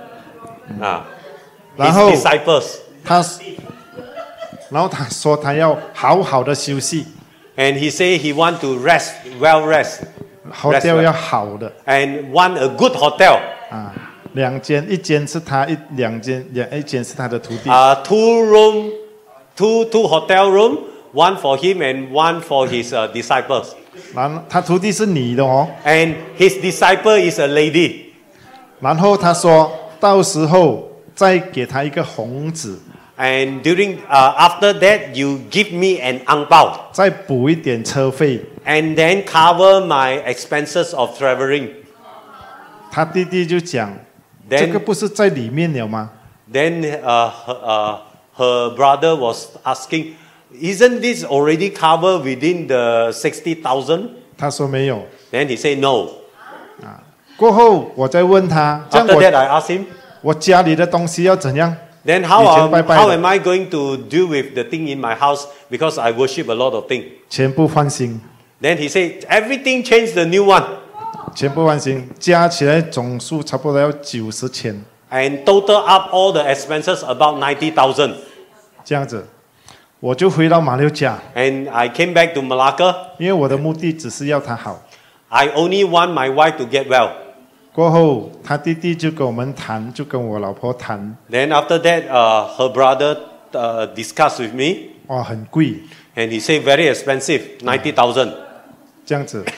Uh, 然 his 后 disciples. 他，然后他说他要好好的休息， And he say he want to rest, well rest. hotel 要好的 And want a good hotel. 啊，两间，一间是他一两间两一间是他的徒弟， Uh, two room, two, two hotel room, one for him and one for his uh, disciples. 然后他徒弟是女的哦， And his disciple is a lady. 然后他说到时候再给他一个红纸， And during, uh, after that, you give me an ang pao. 再补一点车费。 And then cover my expenses of traveling. 他弟弟就讲， Then- 这个不是在里面了吗？ Then uh, her, uh, her brother was asking, isn't this already covered within the sixty thousand? 他说没有。 Then he said no. 过后我再问他，这样 After 我 that, I asked him, 我家里的东西要怎样？ then how, 以前 am, 拜拜的。 how am I going to deal with the thing in my house because I worship a lot of things? 全部换新， Then he said, everything changed the new one. 全部换新，加起来总数差不多要九十千， And total up all the expenses about ninety thousand. 这样子，我就回到马六甲， And I came back to Melaka. 因为我的目的只是要他好。 I only want my wife to get well. 过后，他弟弟就跟我们谈，就跟我老婆谈， Then after that, uh, her brother uh, discussed with me. 哇，很贵， And he said very expensive, ninety thousand. 这样子。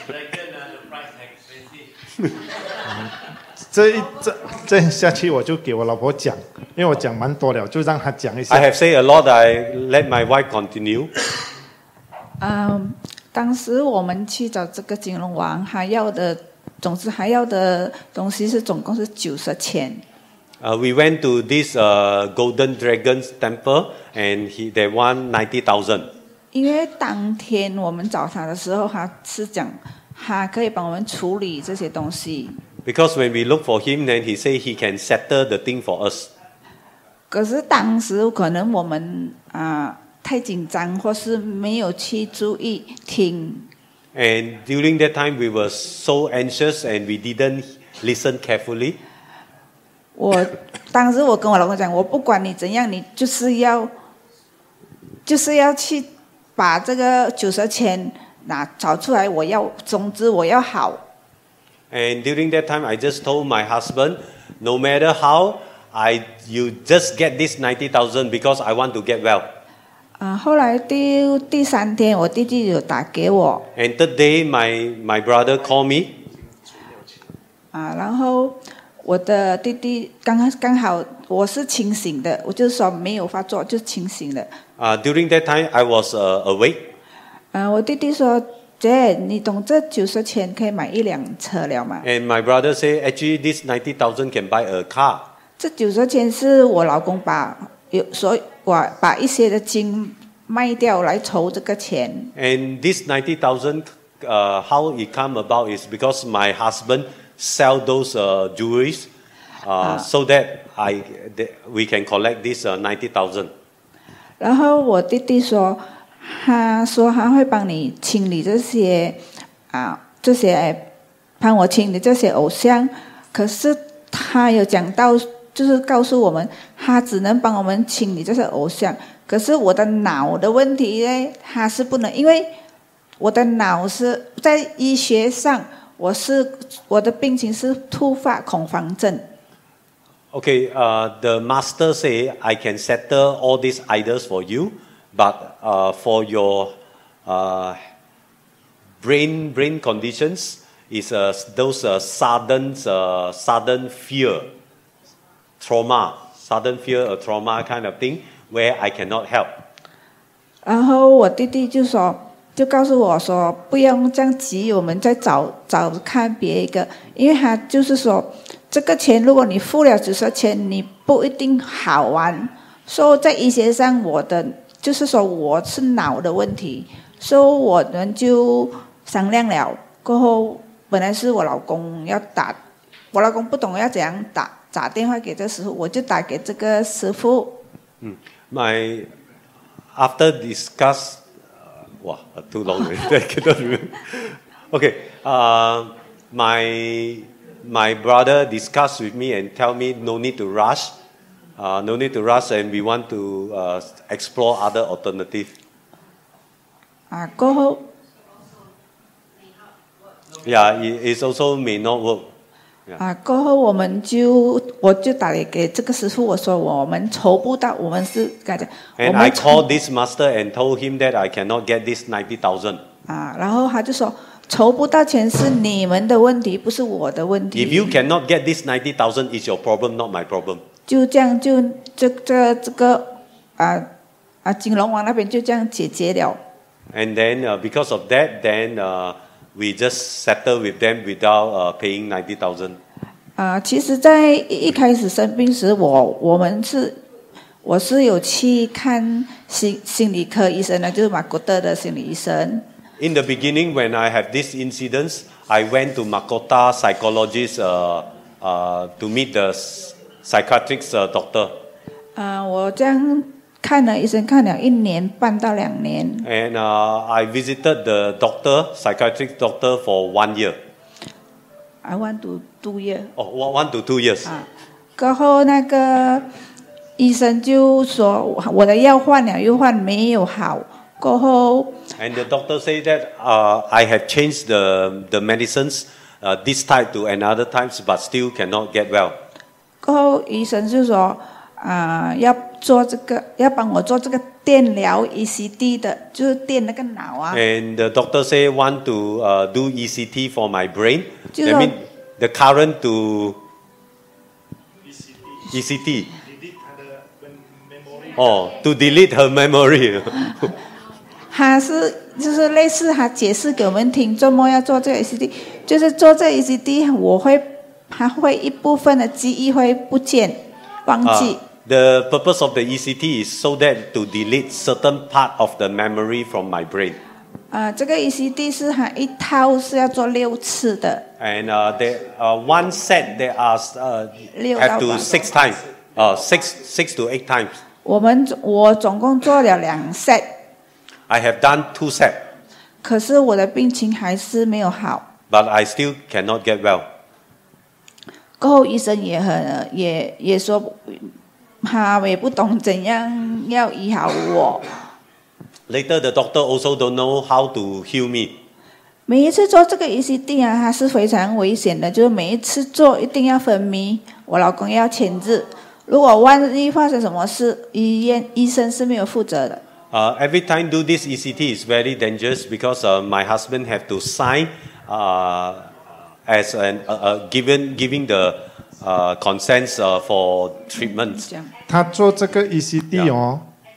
这一这这样下去，我就给我老婆讲，因为我讲蛮多了，就让她讲一 I 下。 have said a lot. I let my wife continue. 嗯，当时我们去找这个金龙王，还要的，总之还要的东西是总共是九十千。 Uh, we went to this uh, Golden Dragon's temple, and he they want ninety thousand. 因为当天我们找他的时候，他是讲他可以帮我们处理这些东西。 Because when we look for him, then he said he can settle the thing for us. 可是当时可能我们啊、太紧张，或是没有去注意听。 And during that time, we were so anxious, and we didn't listen carefully. 我当时我跟我老公讲，我不管你怎样，你就是要，就是要去把这个九十千拿找出来。我要，总之我要好。 And during that time, I just told my husband, no matter how, I you just get this ninety thousand because I want to get well. 啊、后来第第三天，我弟弟有打给我， And third day, my my brother called me. 啊、然后我的弟弟刚刚刚好我是清醒的，我就是说没有发作，就是清醒的。 Uh, during that time, I was uh, awake. 啊、我弟弟说：“姐，你懂这九十千可以买一辆车了吗？” And my brother said, actually, this ninety thousand can buy a car. 这九十千是我老公把有所把把一些的金卖掉来筹这个钱。 And this ninety thousand, uh, how it come about is because my husband sell those uh, jewelries, uh, so that I that we can collect this uh, ninety thousand. 然后我弟弟说，他说他会帮你清理这些啊这些，帮我清理这些偶像。可是他有讲到，就是告诉我们，他只能帮我们清理这些偶像。可是我的脑的问题呢，他是不能，因为我的脑是在医学上，我是我的病情是突发恐慌症。 Okay, uh, the master say I can settle all these idols for you, but uh, for your uh, brain brain conditions is uh, those uh, sudden uh, sudden fear, trauma, sudden fear or trauma kind of thing where I cannot help. 然后我弟弟就说，就告诉我说，不用这样急，我们再找找看别一个，因为他就是说，这个钱如果你付了只是钱，你不一定好玩。所以在医学上，我的就是说我是脑的问题，所以我们就商量了。过后本来是我老公要打，我老公不懂要怎样打，打电话给这师傅，我就打给这个师傅。 嗯 ，My after discuss， 哇 ，too long already. Okay, uh, my my brother discussed with me and tell me no need to rush, uh, no need to rush, and we want to uh, explore other alternative. 啊，过后。 Yeah, it also may not work. 啊，过后我们就我就打给这个师傅，我说我们筹不到，我们是该讲。 And I called this master and told him that I cannot get this ninety thousand. 啊，然后他就说筹不到钱是你们的问题，不是我的问题。 If you cannot get this ninety thousand, it's your problem, not my problem. 就这样，就这这这个啊啊金龙王那边就这样解决了。 And then uh, because of that, then uh, we just settle with them without uh, paying ninety thousand. 啊，其实，在一开始生病时，我我们是我是有去看心心理科医生的，就是马古德的心理医生。 In the beginning, when I have these incidents, I went to Makota psychologist uh, uh, to meet the psychiatric uh, doctor. 啊，我这样看了医生，看了一年半到两年。 And uh, I visited the doctor, psychiatric doctor, for one year. I want to two years. Oh, one to two years. 啊，过后那个医生就说我的药换了又换，没有好。过后 And the doctor said that uh, I have changed the the medicines, uh, this type to another types, but still cannot get well. 过后医生就说啊，要做这个，要帮我做这个电疗 E C T 的，就是电那个脑啊。 And the doctor say want to uh, do E C T for my brain. 就 That 说 mean the current to E C T. Oh, to delete her memory. 他是就是类似他解释给我们听，周末要做这个 E C T， 就是做这个 E C T， 我会他会一部分的记忆会不见，忘记。 Uh, the purpose of the E C T is so that to delete certain part of the memory from my brain. 啊，这个 E C T 是它一套是要做六次的。 And uh, there, uh, one set there are uh, 六到 have to 八 six times, uh, six six to eight times. 我们我总共做了两 set， I have done two sets, 可是我的病情还是没有好。 but I still cannot get well. 过后医生也很也也说，他也不懂怎样要医好我。 Later, the doctor also don't know how to heal me. 每一次做这个 E C T 啊，它是非常危险的，就是每一次做一定要分泌，我老公要签字。如果万一发生什么事，医院医生是没有负责的。 Uh, every time do this E C T is very dangerous because uh, my husband have to sign uh, as an uh, uh, given giving the uh, consents uh, for treatments. 他做这个 E C T 哦。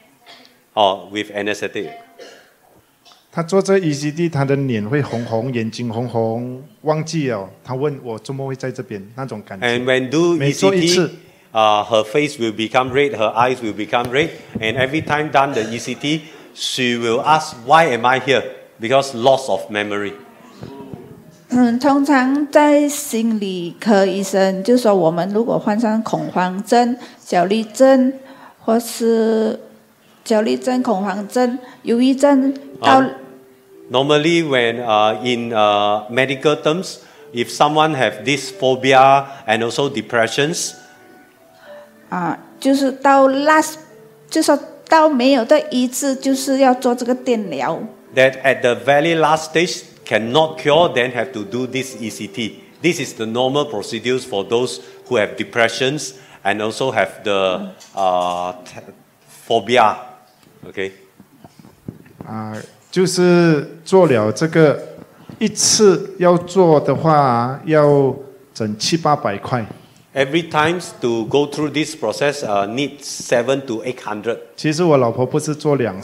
Oh, with anesthetic. 他做这 E C T， 他的脸会红红，眼睛红红，忘记了。他问我怎么会在这边，那种感觉。 And when do 每 E 做 C 一次 T, uh, her face will become red, her eyes will become red, and every time done the E C T, she will ask, "Why am I here?" Because loss of memory. 嗯，通常在心理科医生就说，我们如果患上恐慌症、焦虑症，或是焦虑症、恐慌症、忧郁症到。 Um, Normally, when uh, in uh, medical terms, if someone have this phobia and also depressions, 啊，就是到 last， 就说到没有的医治，就是要做这个电疗。 that at the very last stage cannot cure, then have to do this E C T. This is the normal procedures for those who have depressions and also have the uh, phobia. Okay. 啊。就是做了这个一次要做的话，要整七八百块。 Every time to go through this process, uh, need seven to eight hundred. 其实我老婆不是做两 set，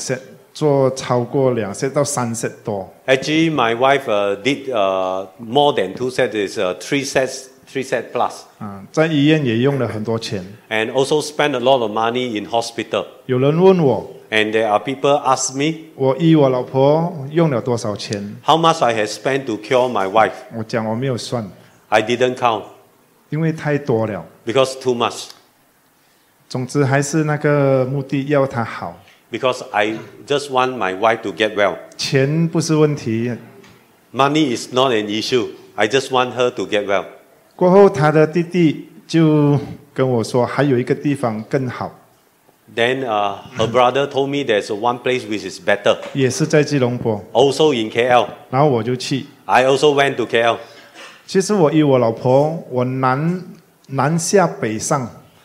做超过两 set 到三 set 多。 Actually, my wife uh, did uh, more than two sets, is uh, three sets, three set plus. 啊，在医院也用了很多钱。 And also spend a lot of money in hospital. 有人问我， And there are people ask me 我医我老婆用了多少钱？ how much I have spent to cure my wife. 我讲我没有算， I didn't count 因为太多了。 because too much. 总之还是那个目的，要她好。 Because I just want my wife to get well. 钱不是问题。 Money is not an issue. I just want her to get well. 过后，他的弟弟就跟我说，还有一个地方更好， Then uh, her brother told me there's one place which is better. 也是在吉隆坡。 Also in K L. 然后我就去。 I also went to K L. 其实我医我老婆，我南南下北上，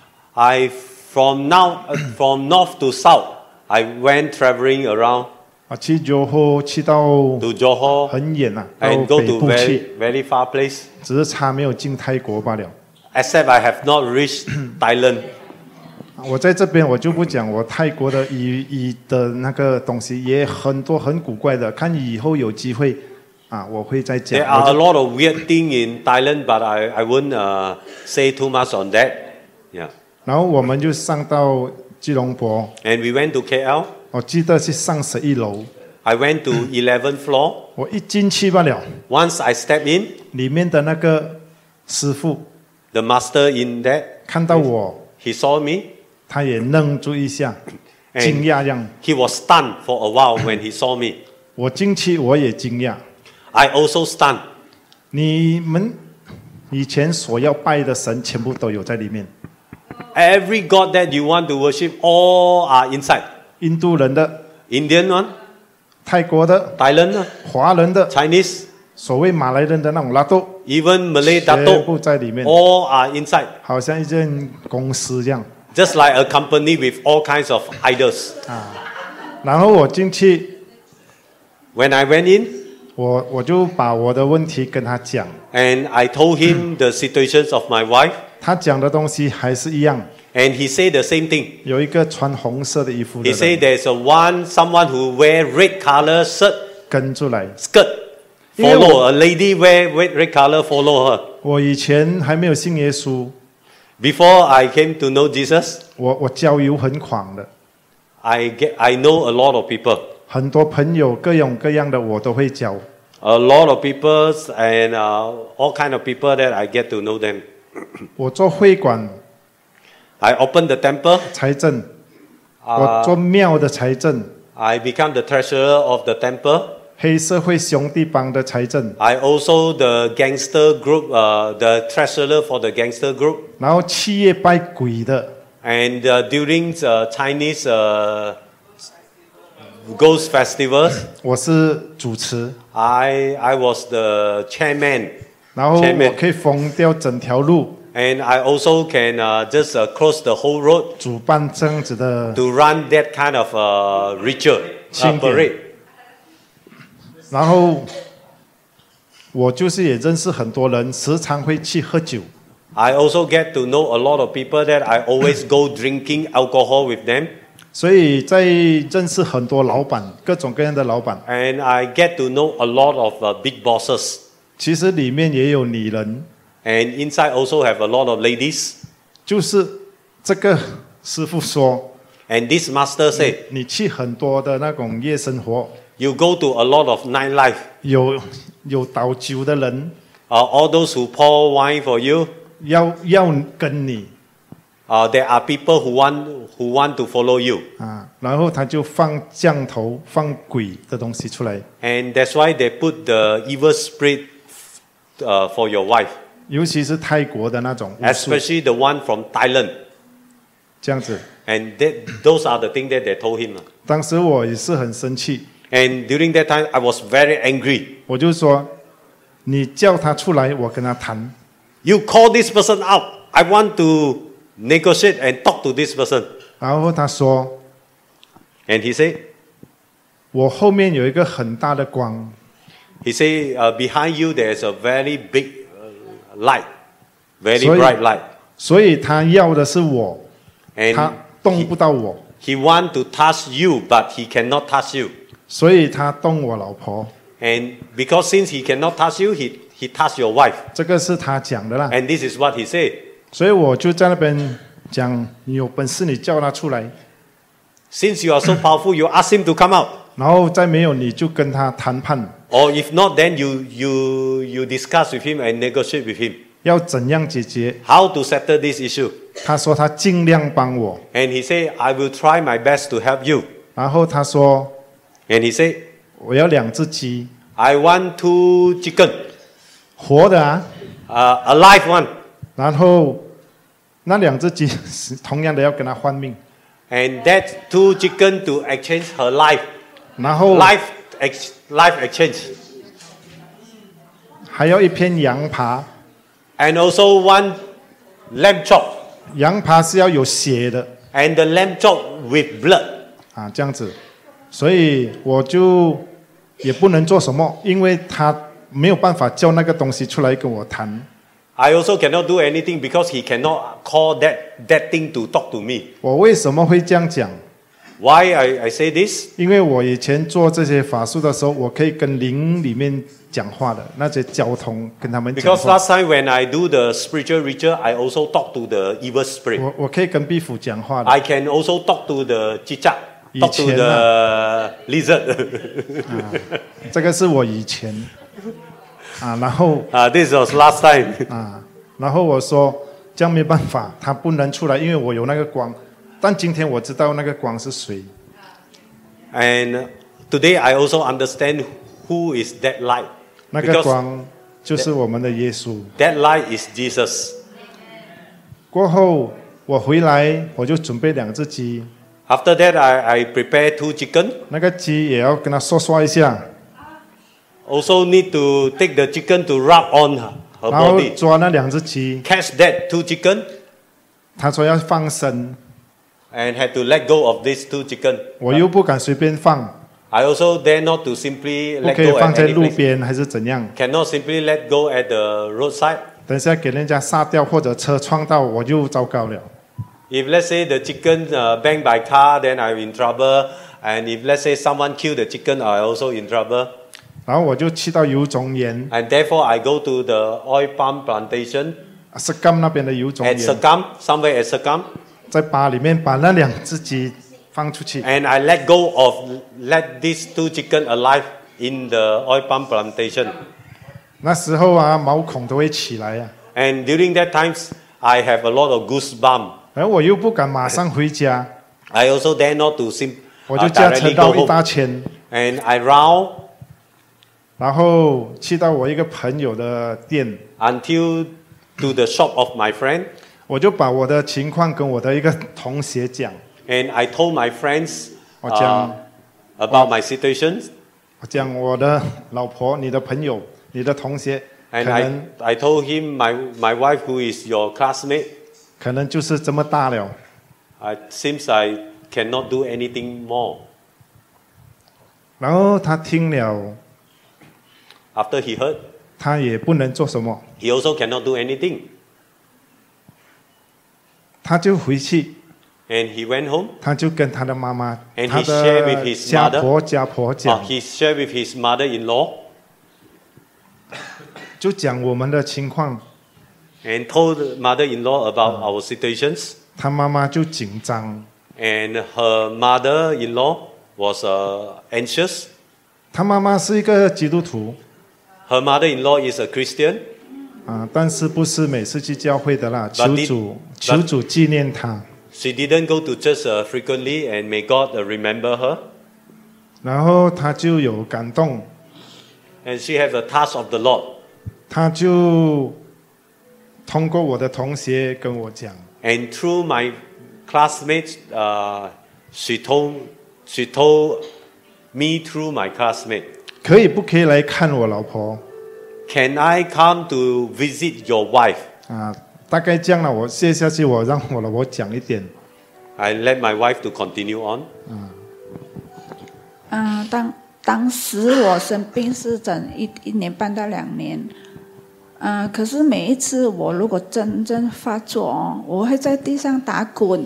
I from now uh, from north to south. I went traveling around 啊，去johor后去到 to Johor 很远啊，到 and go 北 to 部 very 去， very far place. 只是差没有进泰国罢了。 Except I have not reached Thailand. 我在这边我就不讲我泰国的医医的那个东西，也很多很古怪的，看以后有机会啊，我会再讲。 There are a lot of weird things in Thailand, but I I won't uh, say too much on that. Yeah. 然后我们就上到吉隆坡， And we went to K L. 我记得是上十一楼， I went to eleventh floor. 我一进去罢了， Once I stepped in, 里面的那个师傅 the master in that, 看到我， he saw me. 他也愣住一下， And 惊讶样。 he was stunned for a while when he saw me. 我进去我也惊讶。 I also stunned. 你们以前所要拜的神全部都有在里面， Every god that you want to worship, all are inside. 印度人的、 Indian one, 泰国的、 Thailand, one, 华人的、 Chinese, 所谓马来人的那种拉豆， even Malay 全 dato, 部在里面， all are inside. 好像一间公司这样。 Just like a company with all kinds of idols. 然后我进去， When I went in, 我我就把我的问题跟他讲， and I told him the situations of my wife, 他讲的东西还是一样。 and he said the same thing. 有一个穿红色的衣服的 He said 人 there's a one someone who wear red color shirt, 跟出来。 skirt, 因为 follow 我 a lady wear red red color, follow her. 我以前还没有信耶稣， Before I came to know Jesus, 我我交友很广的， I get I know a lot of people, 很多朋友各种各样的我都会交。 a lot of people, and uh, all kind of people that I get to know them. 我做会馆 I opened the temple. 财政，我 Uh, 做庙的财政， I become the treasurer of the temple. 黑社会兄弟帮的财政， I also the gangster group, uh, the treasurer for the gangster group. 然后七月拜鬼的， And uh, during the Chinese uh, ghost festivals, 我是主持， I I was the chairman, 然后 Chairman 我可以封掉整条路， and I also can uh, just uh, cross the whole road 主办这样子的， to run that kind of uh, ritual uh, 庆典。 parade. 然后我就是也认识很多人，时常会去喝酒。 I also get to know a lot of people that I always go drinking alcohol with them, 所以在认识很多老板，各种各样的老板， and I get to know a lot of uh, big bosses. 其实里面也有女人， And inside also have a lot of ladies. 就是这个师傅说， And this master said, 你去很多的那种夜生活， you go to a lot of nightlife. 有有倒酒的人 Uh, all those who pour wine for you, 要要跟你 uh, there are people who want who want to follow you. 啊，然后他就放降头、放鬼的东西出来， And that's why they put the evil spirit uh, for your wife, 尤其是泰国的那种巫术， especially the one from Thailand. 这样子。 And that, those are the things that they told him. 当时我也是很生气， And during that time, I was very angry. 我就说，你叫他出来，我跟他谈。 You call this person out. I want to negotiate and talk to this person. 然后他说， And he said, 我后面有一个很大的光， he said, uh, behind you there is a very big uh, light, very 所以 bright light. 所以他要的是我， And 他动不到我。 he want to touch you, but he cannot touch you. 所以他动我老婆。 And because since he cannot touch you, he he touch your wife. 这个是他讲的啦。 And this is what he said. 所以我就在那边讲，你有本事你叫他出来。 Since you are so powerful, you ask him to come out. 然后再没有你就跟他谈判。 Or if not, then you you you discuss with him and negotiate with him. 要怎样解决？ How to settle this issue? 他说他尽量帮我。 And he said, I will try my best to help you. 然后他说 And he said, 我要两只鸡， I want two chicken, 活的啊。 uh, a live one. 然后那两只鸡是同样的要跟他换命。 And that two chicken to exchange her life. 然后 Life, ex, life exchange. 还要一片羊扒， And also one lamb chop. 羊扒是要有血的 And the lamb chop with blood. 啊，这样子。所以我就也不能做什么，因为他没有办法叫那个东西出来跟我谈。 I also cannot do anything because he cannot call that, that thing to talk to me. 我为什么会这样讲？ Why I, I say this? 因为我以前做这些法术的时候，我可以跟灵里面讲话的，那些交通跟他们讲 Because 话。 last time when I do the spiritual ritual, I also talk to the evil spirit. 我我可以跟壁虎讲话的。 I can also talk to the cicak, talk to 以前啊。 the lizard. 啊，这个是我以前啊，然后 uh, this was last time. 啊，然后我说这样没办法，他不能出来，因为我有那个光。但今天我知道那个光是谁。 And today I also understand who is that light. 那个 Because 光就是我们的耶稣。 that light is Jesus. 过后我回来，我就准备两只鸡， After that, I, I prepare two chicken. 那个鸡也要跟它刷刷一下， Also need to take the chicken to rub on her, her 然后 body. 抓那两只鸡。 Catch that two chicken 他说要放生， and had to let go of these two chicken. 我又不敢随便放， I also dare not to simply 不 let 可以 go 放 at 在 any 路 place. 边还是怎样？ Cannot simply let go at the roadside. 等一下给人家杀掉或者车撞到，我就糟糕了。 If let's say the chicken uh, banged by car, then I'm in trouble. And if let's say someone killed the chicken, I also in trouble. 然后我就去到油种园， And therefore, I go to the oil palm plantation 石冈那边的油种 at 园， Sekam, somewhere at Sekam. 在巴里面把那两只鸡放出去。 And I let go of, let these two chicken alive in the oil palm plantation. 那时候啊，毛孔都会起来啊， And during that times, I have a lot of goosebumps. 然后我又不敢马上回家， I also dare not to sim, 我 uh, 就驾车 directly 绕 go 一大 home. 圈， And I round 然后去到我一个朋友的店， until to the shop of my friend. 我就把我的情况跟我的一个同学讲， And I told my friends 我 uh, 讲 about my situation. 我讲我的老婆、你的朋友、你的同学，可 And 能 I, I told him, my, my wife, who is your classmate, 可能就是这么大了。 it seems I cannot do anything more. 然后他听了， After he heard, 他也不能做什么， he also cannot do anything. 他就回去， And he went home. 他就跟他的妈妈、 And 他 he shared with 的 his 家 mother. 婆、家婆 Uh, 讲， he shared with his mother-in-law 就讲我们的情况。 and told mother-in-law about our situations. 他妈妈就紧张， And her mother-in-law was uh, anxious. 他妈妈是一个基督徒 Her mother-in-law is a Christian. 啊，但是不是每次去教会的啦， But 求 did- 主 but- 求主纪念他。 She didn't go to church uh, frequently, and may God uh, remember her. 然后他就有感动， And she has a task of the Lord. 他就通过我的同学跟我讲， And through my classmates, uh, she told she told me through my classmate, 可以不可以来看我老婆 can I come to visit your wife? 啊？大概这样了，我接下去我让我老婆讲一点。 I let my wife to continue on. 嗯、当当时我生病是整一一年半到两年，嗯、可是每一次我如果真正发作哦，我会在地上打滚。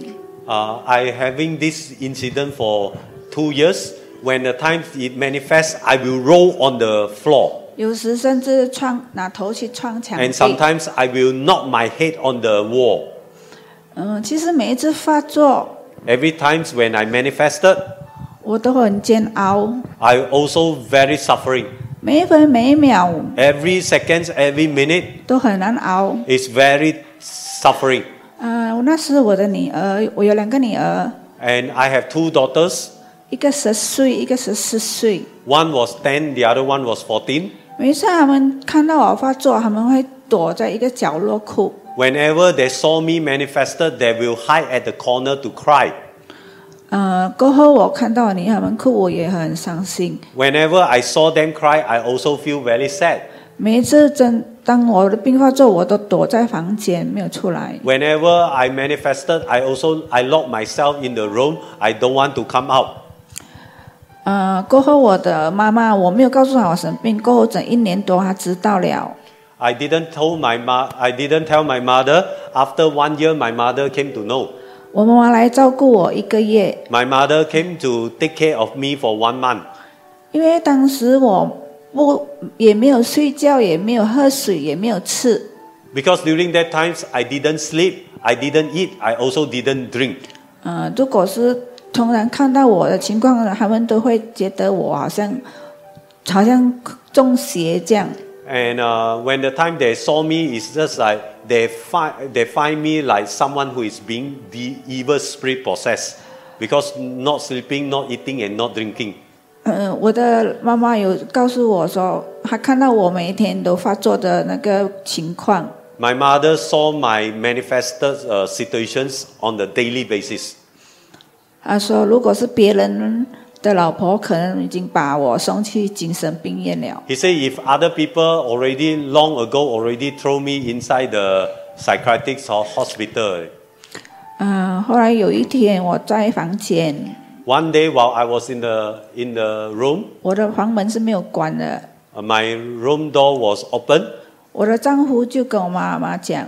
Uh, I having this incident for two years. When the time it manifests, I will roll on the floor. 有时甚至撞拿头去撞墙壁。 And sometimes I will knock my head on the wall. 嗯，其实每一次发作 Every time when I manifested, 我都很煎熬。 I also very suffering. 每一分每一秒 Every second, every minute 都很难熬。 is very suffering. 啊，我那时我的女儿，我有两个女儿， And I have two daughters. 一个十岁，一个十四岁。 One was ten, the other one was fourteen. 每次他们看到我发作，他们会躲在一个角落哭。 Whenever they saw me manifested, they will hide at the corner to cry. 呃，过后我看到你他们哭，我也很伤心。 Whenever I saw them cry, I also feel very sad. 每一次真当我的病发作，我都躲在房间没有出来。 Whenever I manifested, I also I lock myself in the room. I don't want to come out. 呃，过后我的妈妈，我没有告诉她我生病，过后整一年多，她知道了。 I didn't tell my ma- I didn't tell my mother. After one year, my mother came to know. 我妈妈来照顾我一个月， My mother came to take care of me for one month. 因为当时我不也没有睡觉，也没有喝水，也没有吃。 Because during that times, I didn't sleep, I didn't eat, I also didn't drink. 呃，如果是通常看到我的情况呢，他们都会觉得我好像好像中邪这样。 And uh, when the time they saw me, it's just like they find they find me like someone who is being the evil spirit possessed, because not sleeping, not eating, and not drinking. 呃，我的妈妈有告诉我说，她看到我每一天都发作的那个情况。 My mother saw my manifested uh, situations on the daily basis. 她说，如果是别人的老婆，可能已经把我送去精神病院了。 He said if other people already long ago already throw me inside the psychiatric hospital. 呃，后来有一天我在房间， One day while I was in the in the room, 我的房门是没有关的， uh, my room door was open. 我的丈夫就跟我妈妈讲，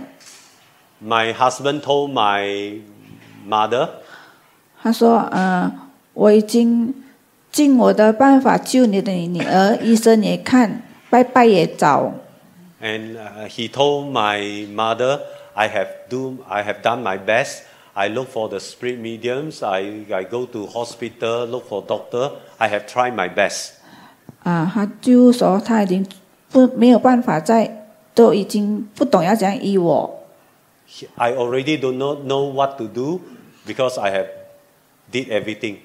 My husband told my mother, 他说，呃，我已经尽我的办法救你的女儿，医生也看，拜拜也找。 and uh, he told my mother, I have do I have done my best. I look for the spirit mediums. I I go to hospital, look for doctor. I have tried my best. 啊，他就说他已经不没有办法再，都已经不懂要怎样医我。 I already do not know what to do because I have did everything.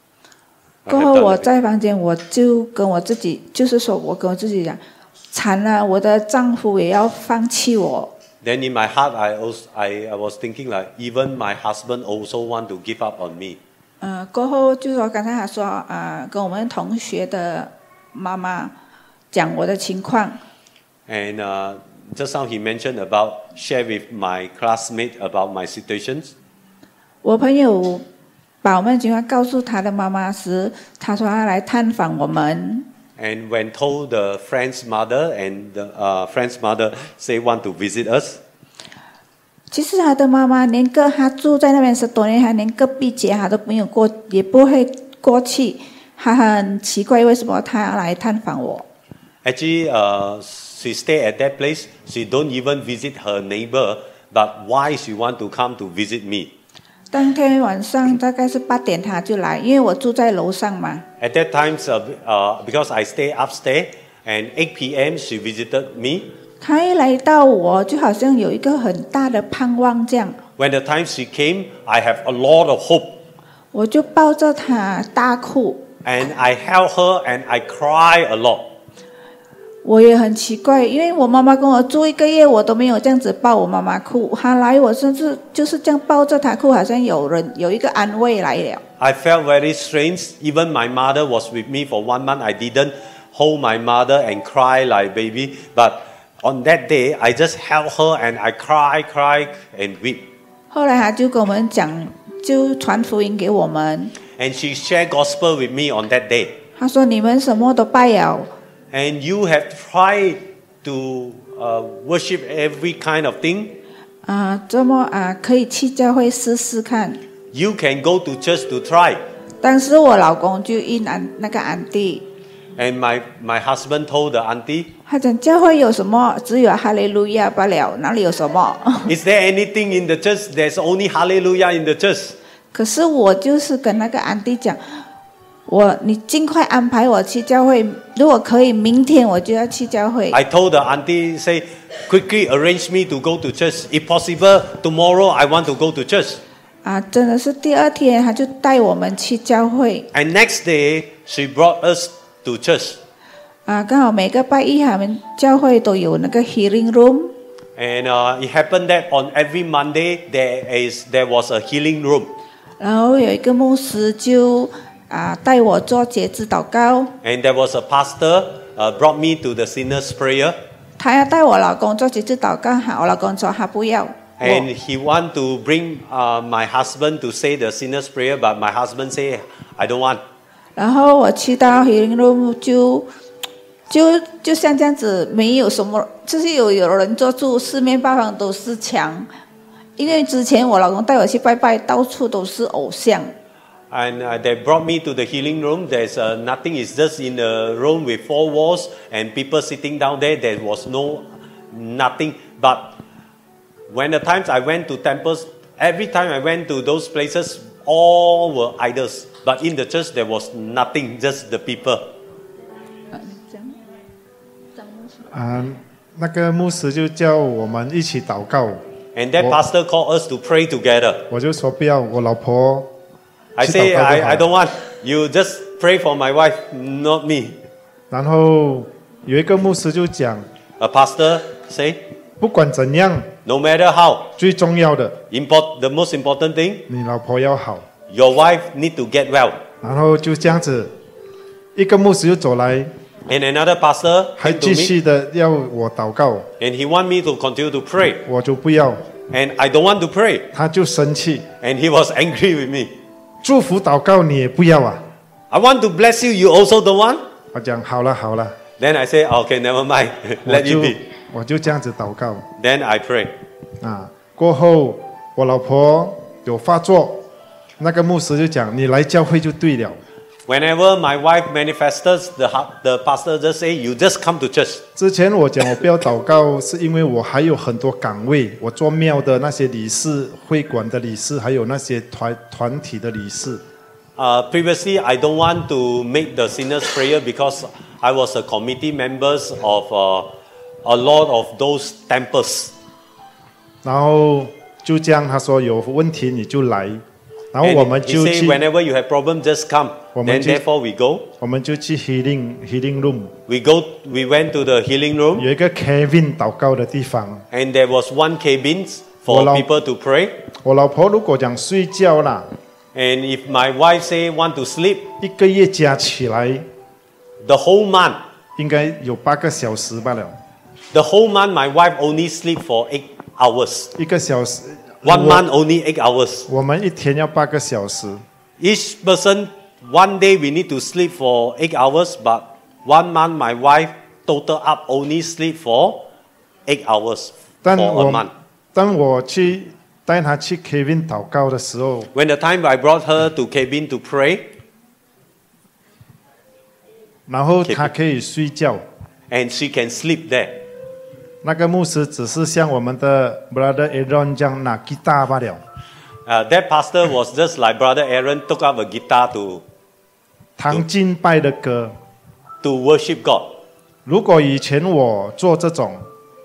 I 过 have 后 done 我 everything. 在房间，我就跟我自己，就是说我跟我自己讲，惨了，我的丈夫也要放弃我。 Then in my heart, I also I, I was thinking like even my husband also want to give up on me. 呃，过后就说刚才他说啊、呃，跟我们同学的妈妈讲我的情况。 And uh, just now he mentioned about share with my classmate about my situations. 我朋友把我们的情况告诉他的妈妈时，他说他来探访我们。 And when told the friend's mother and the uh, friend's mother say want to visit us, 其实他的妈妈连个他住在那边十多年，他连个毕节他都没有过，也不会过去。他很奇怪为什么他要来探访我。 actually uh, she stay at that place. She don't even visit her neighbor, but why she want to come to visit me? 当天晚上大概是八点他就来，因为我住在楼上嘛。 At that time, uh, uh, because I stay upstairs, and eight p m she visited me. 他一来到我就好像有一个很大的盼望这样， When the time she came, I have a lot of hope. 我就抱着他大哭。 And I held her and I cried a lot. 我也很奇怪，因为我妈妈跟我住一个月，我都没有这样子抱我妈妈哭。她来，我甚至就是这样抱着她哭，好像有人有一个安慰来了。 I felt very strange. Even my mother was with me for one month. I didn't hold my mother and cry like baby. But on that day, I just held her and I cry, cry and weep. 后来她就跟我们讲，就传福音给我们。 And she shared gospel with me on that day. 她说：“你们什么都拜了。” And you have tried to uh, worship every kind of thing. 啊，这么啊，可以去教会试试看。 you can go to church to try. 当时我老公就应安那个安迪， And my, my husband told the auntie, 他讲教会有什么？只有哈利路亚罢了，哪里有什么？ is there anything in the church? There's only hallelujah in the church. 可是我就是跟那个安迪讲，我你尽快安排我去教会，如果可以，明天我就要去教会。 I told the auntie, say, quickly arrange me to go to church. If possible, tomorrow I want to go to church. 啊，真的是第二天他就带我们去教会。 And next day, she brought us to church. 啊，刚好每个拜一他们教会都有那个 healing room。 And uh, it happened that on every Monday there is there was a healing room. 然后有一个牧师就啊带我做节制祷告。 And there was a pastor uh, brought me to the sinner's prayer. 他要带我老公做节制祷告，我老公说他不要。 And he want to bring uh, my husband to say the sinner's prayer, but my husband say, I don't want. 然后我去到 healing room 就就就像这样子，没有什么，就是有有人坐住，四面八方都是墙。因为之前我老公带我去拜拜，到处都是偶像。 And uh, they brought me to the healing room. There's uh, nothing. It's just in a room with four walls and people sitting down there. There was no nothing. But when the times I went to temples, every time I went to those places, all were idols. But in the church, there was nothing, just the people. 啊，那个牧师就叫我们一起祷告。 And that pastor called us to pray together. 我就说不要，我老婆 I 去 say, 祷告就好 I, I don't want. You just pray for my wife, not me. 然后有一个牧师就讲， A pastor say, 不管怎样， no matter how, 最重要的， import, the most important thing, 你老婆要好。 your wife need to get well. 然后就这样子，一个牧师就走来， And another pastor 还 came to 继续 me, 的要我祷告， and he want me to continue to pray. 我就不要， And I don't want to pray. 他就生气， And he was angry with me. 祝福祷告你也不要啊。 I want to bless you, you also don't want? 我讲好了好了， Then I say, okay, never mind. 我 Let 就 it be. 我就这样子祷告 Then I pray. 啊。过后我老婆有发作，那个牧师就讲你来教会就对了。 Whenever my wife manifests, the, the pastor just say, you just come to church. 之前我讲我不要祷告，是因为我还有很多岗位，我做庙的那些理事、会馆的理事，还有那些团团体的理事。 Uh, previously, I don't want to make the sinner's prayer because I was a committee members of uh, a lot of those temples. 然后就这样，他说有问题你就来，然后 And 我们 he 就 say, 去， whenever you have problem, just come. 我们 Then 就- therefore we go. 我们就去 healing healing room， We go. We went to the healing room, 有一个 Kevin 祷告的地方。 and there was one cabin for Walau- people to pray. 我老婆如果讲睡觉啦， And if my wife say want to sleep, 一个月加起来 the whole month, 应该有八个小时罢了， the whole month, my wife only sleep for eight hours. 一个小时。 One 我 month only eight hours. 我们一天要八个小时， Each person, one day we need to sleep for eight hours, but one month my wife total up only sleep for eight hours 但 for a 我 month. 当我去带她去 Kevin 祷告的时候， When the time I brought her to cabin to pray, 然后她可以睡觉。 and she can sleep there. 那个牧师只是像我们的 Brother Aaron 这样拿吉他罢了， Uh, that pastor was just like Brother Aaron took up a guitar to, 弹敬拜的歌。 to worship God. 如果以前我做这种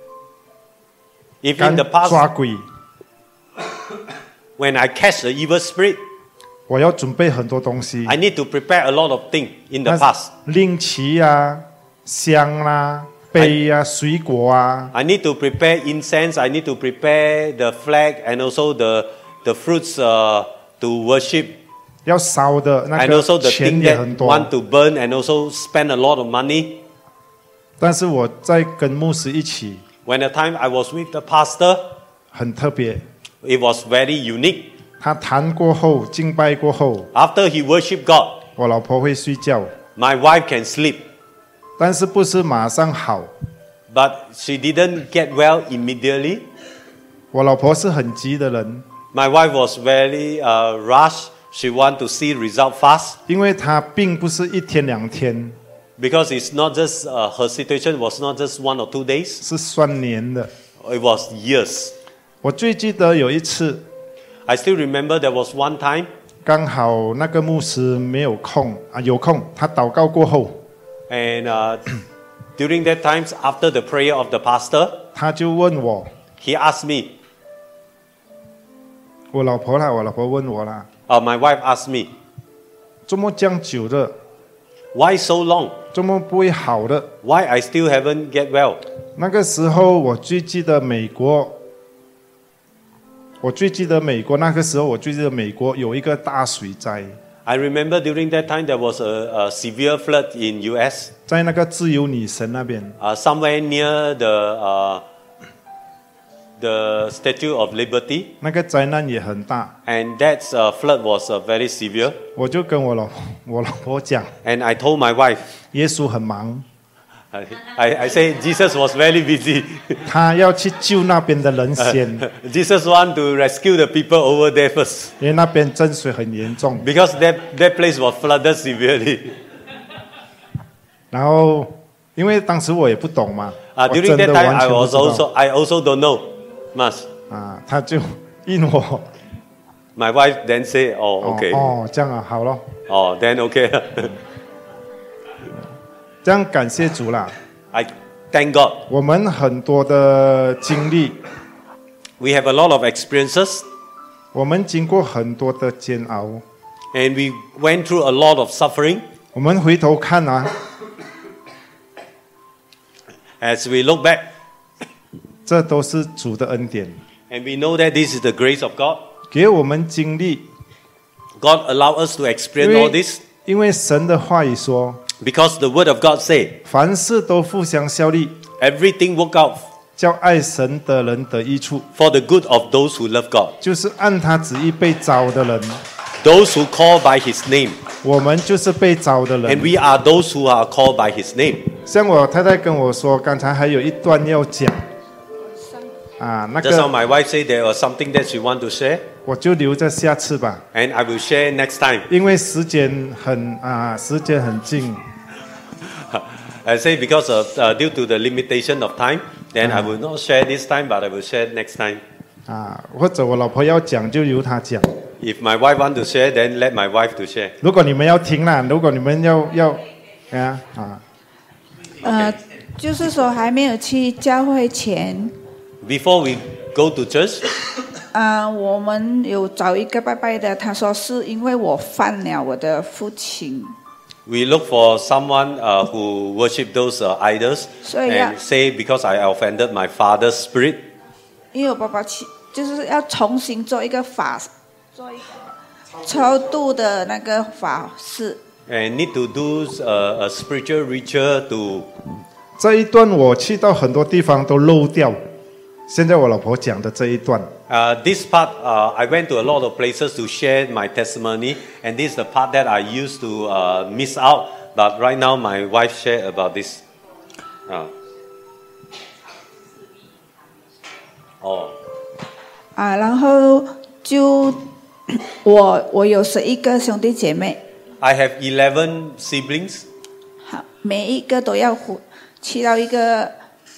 If 干 in the past, 抓鬼， when I catch the evil spirit, 我要准备很多东西， I need to prepare a lot of things in the 那 past. 令旗啊、香啦、杯啊、水果啊， I need to prepare incense, I need to prepare the flag and also the, the fruits uh, to worship. 要烧的那 And 个 also the 钱 thing 也 that 很多。 want to burn and also spend a lot of money. 但是我在跟牧师一起， When the time I was with the pastor, 很特别。 it was very unique. 他弹过后，敬拜过后， After he worshiped God, 我老婆会睡觉， my wife can sleep. 但是不是马上好。 But she didn't get well immediately. 我老婆是很急的人， My wife was very uh, rushed. She want to see result fast. 因为她并不是一天两天， Because it's not just uh, her situation was not just one or two days. 是算年的。 It was years. 我最记得有一次， I still remember there was one time. 刚好那个牧师没有空啊，有空，他祷告过后， And uh, during that times, after the prayer of the pastor, 他就问我， he asked me, 我老婆啦，我老婆问我啦， uh, my wife asked me, 怎么这样久的， why so long? 怎么不会好的？ Why I still haven't get well? 那个时候我最记得美国，我最记得美国那个时候，我最记得美国有一个大水灾， I remember during that time there was a, a severe flood in U S. 在那个自由女神那边， Uh, somewhere near the uh, the Statue of Liberty, 那个灾难也很大。 and that uh, flood was uh, very severe. 我就跟我老我老婆讲， And I told my wife, 耶稣很忙， I, I, I say Jesus was very busy. 他要去救那边的人先， Jesus want to rescue the people over there first 因为那边震水很严重。 because that that place was flooded severely. 然后，因为当时我也不懂嘛， Uh, 我 during 真 that 的 time, 完 I 全不 was 知道 also I also don't know much. 啊，他就应我， My wife then say, "Oh, 哦 okay. 哦，这样啊，好咯， Oh, then okay." 这样感谢主啦。 I thank God. 我们很多的经历， We have a lot of experiences, 我们经过很多的煎熬， and we went through a lot of suffering. 我们回头看啊， As we look back, 这都是主的恩典， and we know that this is the grace of God. 给我们经历。 God allowed us to 因 experience all 为 this 因为神的话语说， because the Word of God say 凡事都互相效力， everything work out 叫爱神的人得益处， for the good of those who love God, 就是按他旨意被招的人。 those who call by His name, 我们就是被招的 and 人。 we are those who are called by His name. 像我太太跟我说，刚才还有一段要讲啊，那 Just how 个 my wife said there was something that she want to share, 我就留着下次吧， and I will share next time. 因为时间很啊，时间很近。 I say because of uh, due to the limitation of time, then I will not share this time, but I will share next time. 啊，或者我老婆要讲就由她讲。 If my wife want to share, then let my wife to share. 如果你们要听啦，如果你们要要啊啊， 呃，就是说还没有去教会前， Before we go to church, 啊、我们有找一个拜拜的，他说是因为我犯了我的父亲， we look for someone uh, who worship those uh, idols 所以要 and say because I offended my father's spirit. 因为我爸爸去就是要重新做一个法，做一个超度的那个法事。 And need to do uh, a spiritual ritual to 这一段我去到很多地方都漏掉。现在我老婆讲的这一段， uh, this part. Uh, I went to a lot of places to share my testimony, and this is the part that I used to uh, miss out. But right now, my wife shared about this. Uh. Oh. 啊，然后就我我有十一个兄弟姐妹， I have eleven siblings. 好，每一个都要回去到一个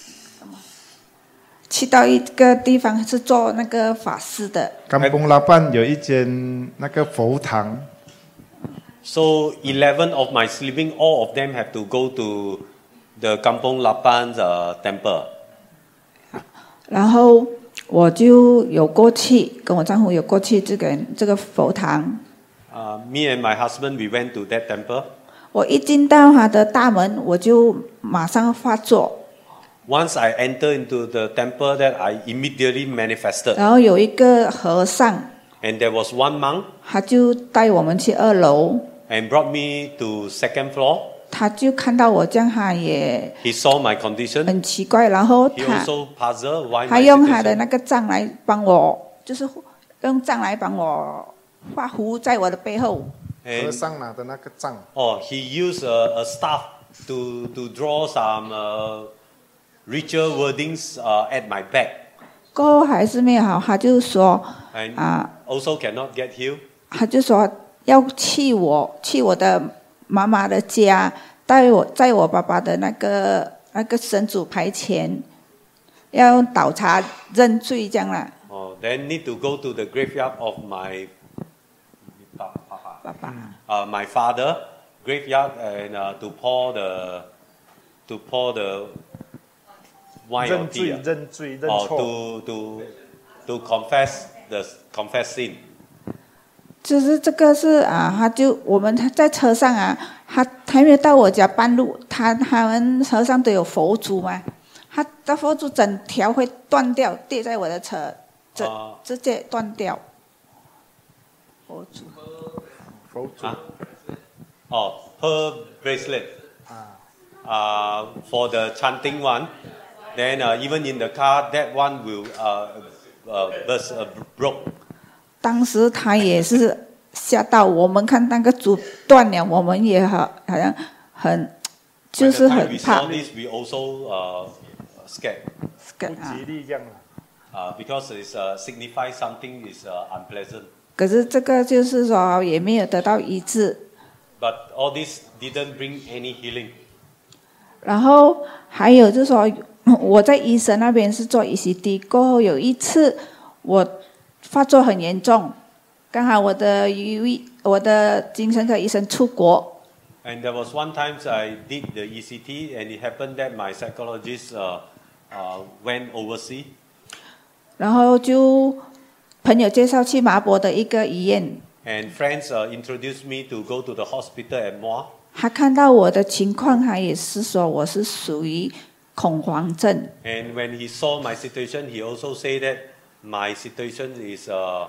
去到一个地方是做那个法事的。 Kampung Lapan 有一间那个佛堂， So eleven of my siblings, all of them have to go to the Kampung Lapan uh, temple. 然后我就有过去，跟我丈夫有过去这个这个佛堂。 Uh, me and my husband, we went to that temple. 我一进到他的大门，我就马上发作。 Once I enter into the temple, that I immediately manifested. 然后有一个和尚， And there was one monk 他就带我们去二楼， and brought me to second floor. 他就看到我这样，他也 He saw my condition. 很奇怪，然后 He 他 also puzzled why 他 my 用他的 situation. 那个杖来帮我，就是用杖来帮我画符在我的背后。 和 And 尚拿的那个杖， oh, he used a, a staff to to draw some uh, ritual wordings uh, at my back. 过后还是没有好，他就说 And 啊， also cannot get healed. 他就说要去我去我的妈妈的家，带我在我爸爸的那个那个神主牌前，要倒茶认罪这样啦。 Oh, then need to go to the graveyard of my 爸爸， uh, my father graveyard and uh, to pour the to pour the wine 认 of 罪 tea. 认罪认 Or 错。 to to to confess the confess sin. 就是这个是啊，他就我们在车上啊，他还没有到我家半路，他他们车上都有佛珠嘛，他的佛珠整条会断掉，跌在我的车，这、 啊直接断掉。佛珠， 佛祖 Huh? Oh, pearl bracelet. Uh, for the chanting one, then uh, even in the car, that one will uh, uh, burst, uh, broke. 当时他也是吓到，我们看那个珠断了，我们也好好像很就 By 是 the time 很 we 怕 saw this, we also uh, scared 不啊吉。利这样啊。 uh, because it uh, signifies something is uh, unpleasant. 可是这个就是说也没有得到医治。 But all this didn't bring any healing. 然后还有就是说，我在医生那边是做 E C D， 过后有一次我发作很严重，刚好我的医我的精神科医生出国， And there was one time I did the E C T, and it happened that my psychologist uh, uh, went overseas. 然后就朋友介绍去麻坡的一个医院， And friends uh, introduced me to go to the hospital at Moa. 他看到我的情况，他也是说我是属于恐慌症。 And when he saw my situation, he also said that my situation is uh,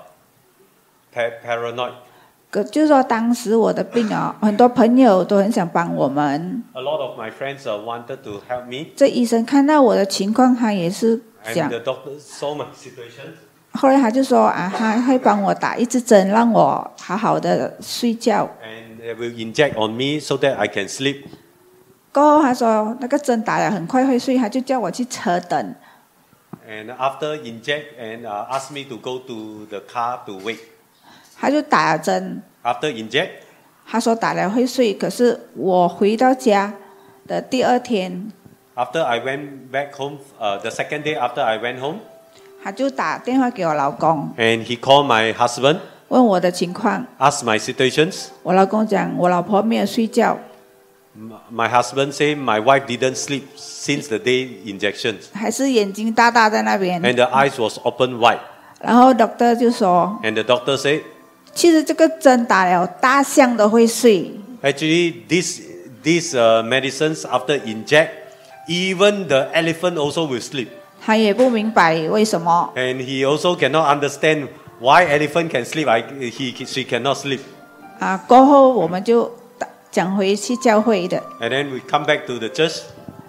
pa- paranoid. 可就是说当时我的病啊，很多朋友都很想帮我们。 A lot of my friends uh, wanted to help me, 这医生看到我的情况，他也是 and 想 the doctor saw my situation. 后来他就说啊，他会帮我打一支针，让我好好的睡觉。 And they will inject on me so that I can sleep. 过后他说那个针打了很快会睡，他就叫我去车等。 And after inject and uh, asked me to go to the car to wait. 他就打了针， After inject, 他说打了会睡，可是我回到家的第二天， after I went back home, uh, the second day after I went home, 他就打电话给我老公， and he called my husband, 问我的情况。 asked my situations. 我老公讲，我老婆没有睡觉， M- My husband said my wife didn't sleep since the day injections, 还是眼睛大大在那边。 and the eyes was open wide. 然后 doctor 就说， And the doctor said, 其实这个针打了，大象都会睡。 actually, this these uh, medicines after inject, even the elephant also will sleep. 他也不明白为什么。 And he also cannot understand why elephant can sleep. I, he she cannot sleep. 啊，过后我们就讲回去教会的。 And then we come back to the church.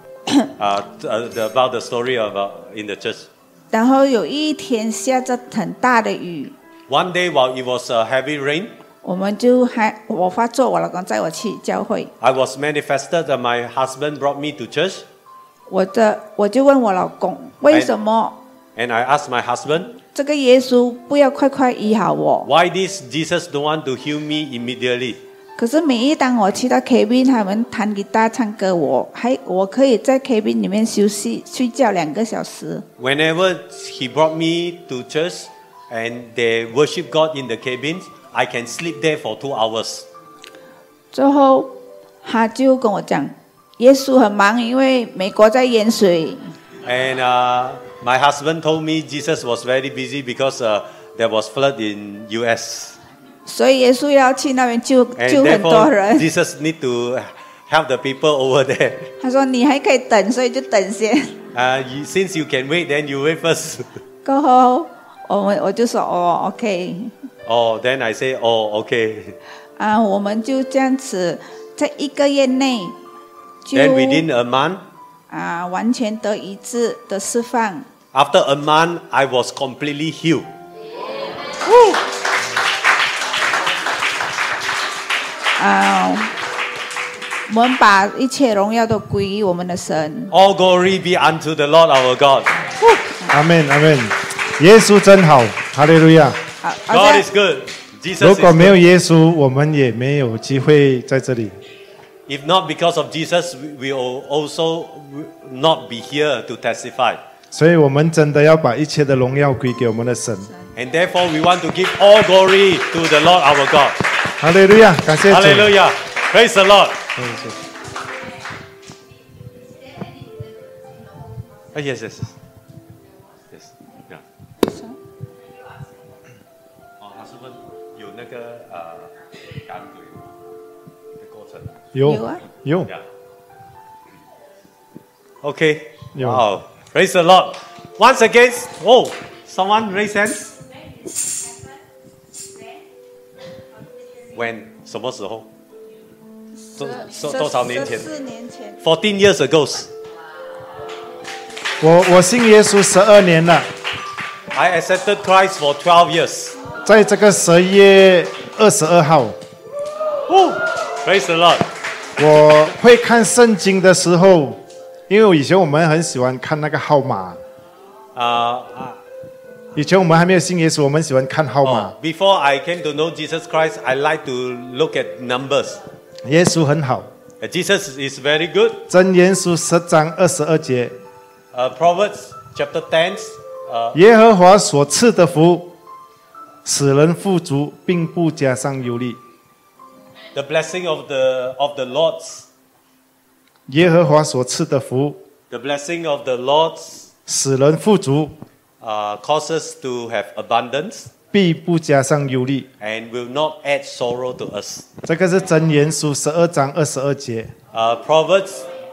uh, t- uh, the, about the story about in the church. 然后有一天下着很大的雨， One day while it was uh, heavy rain, 我们就还我发作，我老公载我去教会。 I was manifested that my husband brought me to church. 我的我就问我老公，为什么 And I asked my husband, 这个耶稣不要快快医好我？ why this Jesus don't want to heal me immediately? 可是每一当我去到 cabin， 他们弹吉他唱歌，我还我可以在 cabin 里面休息睡觉两个小时。 Whenever he brought me to church and they worship God in the cabins, I can sleep there for two hours. 最后他就跟我讲，耶稣很忙，因为美国在淹水。 And uh, my husband told me Jesus was very busy because uh, there was flood in U S. 所以耶稣要去那边救 And 救很多 therefore, 人。 Jesus need to help the people over there. 他说你还可以等，所以就等先。 Uh, you, since you can wait, then you wait first. 过后我们我就说哦 ，OK， Oh, then I say, oh, okay. 啊，我们就这样子，在一个月内就 Then within a month, 啊完全得医治的释放。 after a month, I was completely healed. 啊，我们把一切荣耀都归于我们的神。 All glory be unto the Lord our God. 阿门，阿门。 耶稣真好，哈利路亚。 好，好 God 像 is good. Jesus 如 is 果没有 good. 耶稣，我们也没有机会在这里。 If not because of Jesus, we will also not be here to testify. 所以我们真的要把一切的荣耀归给我们的神。 And therefore, we want to give all glory to the Lord our God. 哈利路亚，感谢主。 Hallelujah. Praise the Lord. Oh, yes, yes, yes. Yes, yeah. 哦，他是问有那个呃赶鬼的过程。 有有啊有 Yeah. Okay. Yeah. Wow. Praise the Lord. Once again, oh, someone raise hands. When? 什么时候？多多多少年前？ 四年前。 Fourteen years ago. 我我信耶稣十二年了， I accepted Christ for twelve years. 在这个十一月二十二号， Woo! Praise the Lord. 我会看圣经的时候，因为以前我们很喜欢看那个号码。 Uh, 以前我们还没有信耶稣，我们喜欢看号码。 oh, before I came to know Jesus Christ, I like to look at numbers. 耶稣很好， Uh, Jesus is very good. 箴言书十章二十二节， Uh, Proverbs chapter ten. Uh, 耶和华所赐的福，使人富足，并不加上忧虑。 the blessing of the of the Lord's. 耶和华所赐的福， The blessing of the Lord's 使人富足， uh, causes to have abundance 必不加上忧虑。 and will not add sorrow to us. 这个是箴言书十二章二十二节。 Uh, Proverbs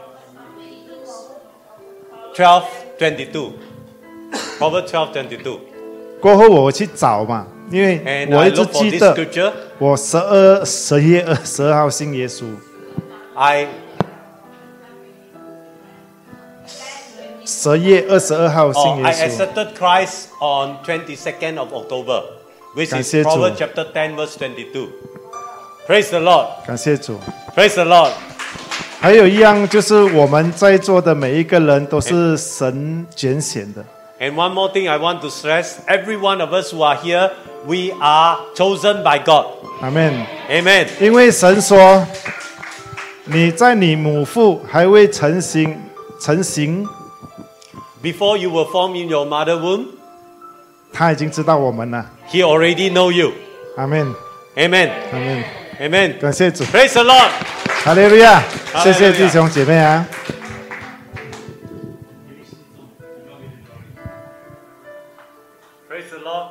twelve twenty-two. Proverbs twelve twenty-two. 过后我去找嘛，因为 And 我 I 一直 look for 记 this 得 scripture. 我十二十一月二十二号信耶稣， I 十月二十二号信 oh, 耶 I 稣。 accepted Christ on twenty-second of October, which 感 is 谢主。 Proverbs chapter ten verse twenty-two. Praise the Lord. 感谢主。 Praise the Lord. 还有一样就是我们在座的每一个人都是神拣选的。 And one more thing I want to stress, every one of us who are here, we are chosen by God. 阿门。 Amen. 因为神说，你在你母腹还未成形成形， Before you were formed in your mother womb, 他已经知道我们了。 He already know you. 阿门。 Amen. 阿门。 Amen. 感谢主。 Praise the Lord. 哈利路亚！ 哈利路亚谢谢弟兄姐妹啊。 Praise the Lord.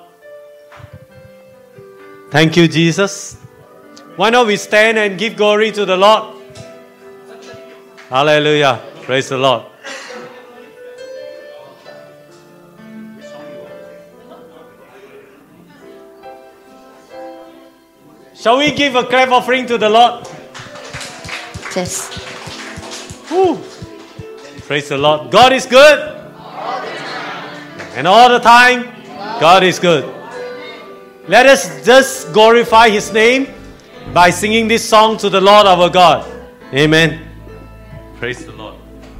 Thank you, Jesus. Why not we stand and give glory to the Lord? Hallelujah. Praise the Lord. Shall we give a clap offering to the Lord? Yes. Woo. Praise the Lord. God is good. And all the time, God is good. Let us just glorify His name by singing this song to the Lord our God. Amen. Praise the Lord.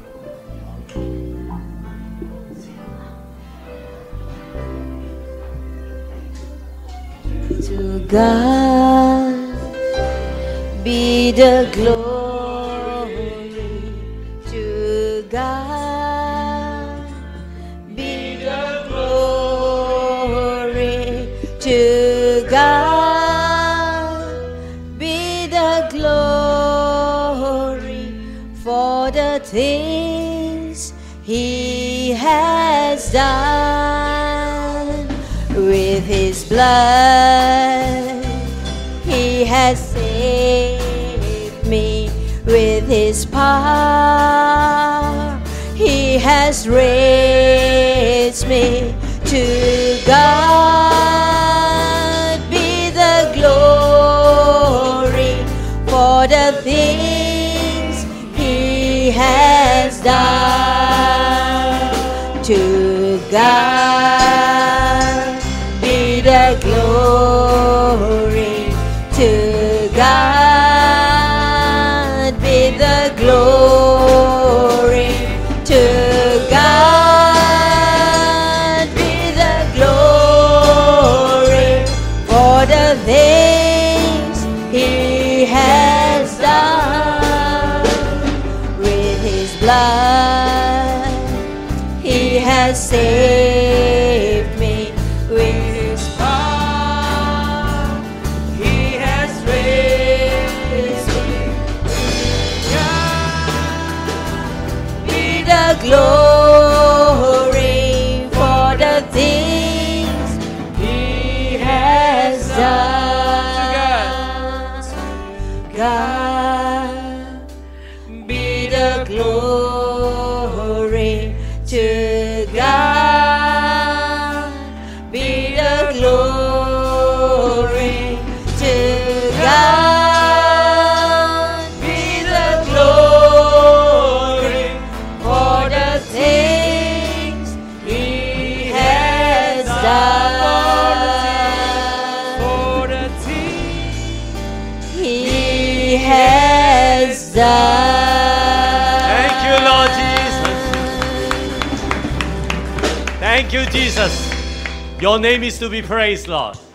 To God be the glory. To God be the glory. To God be the glory for the things He has done. With His blood He has saved me. With His power He has raised me. To God be the glory for the things He has done. To God be the glory. To God be the glory. To God be the glory. for the things He has done. God, be the glory to God. Be the glory to God. Be the glory for the things He has done. For the things He has done. Thank you, Lord Jesus. Thank you, Jesus. Your name is to be praised, Lord.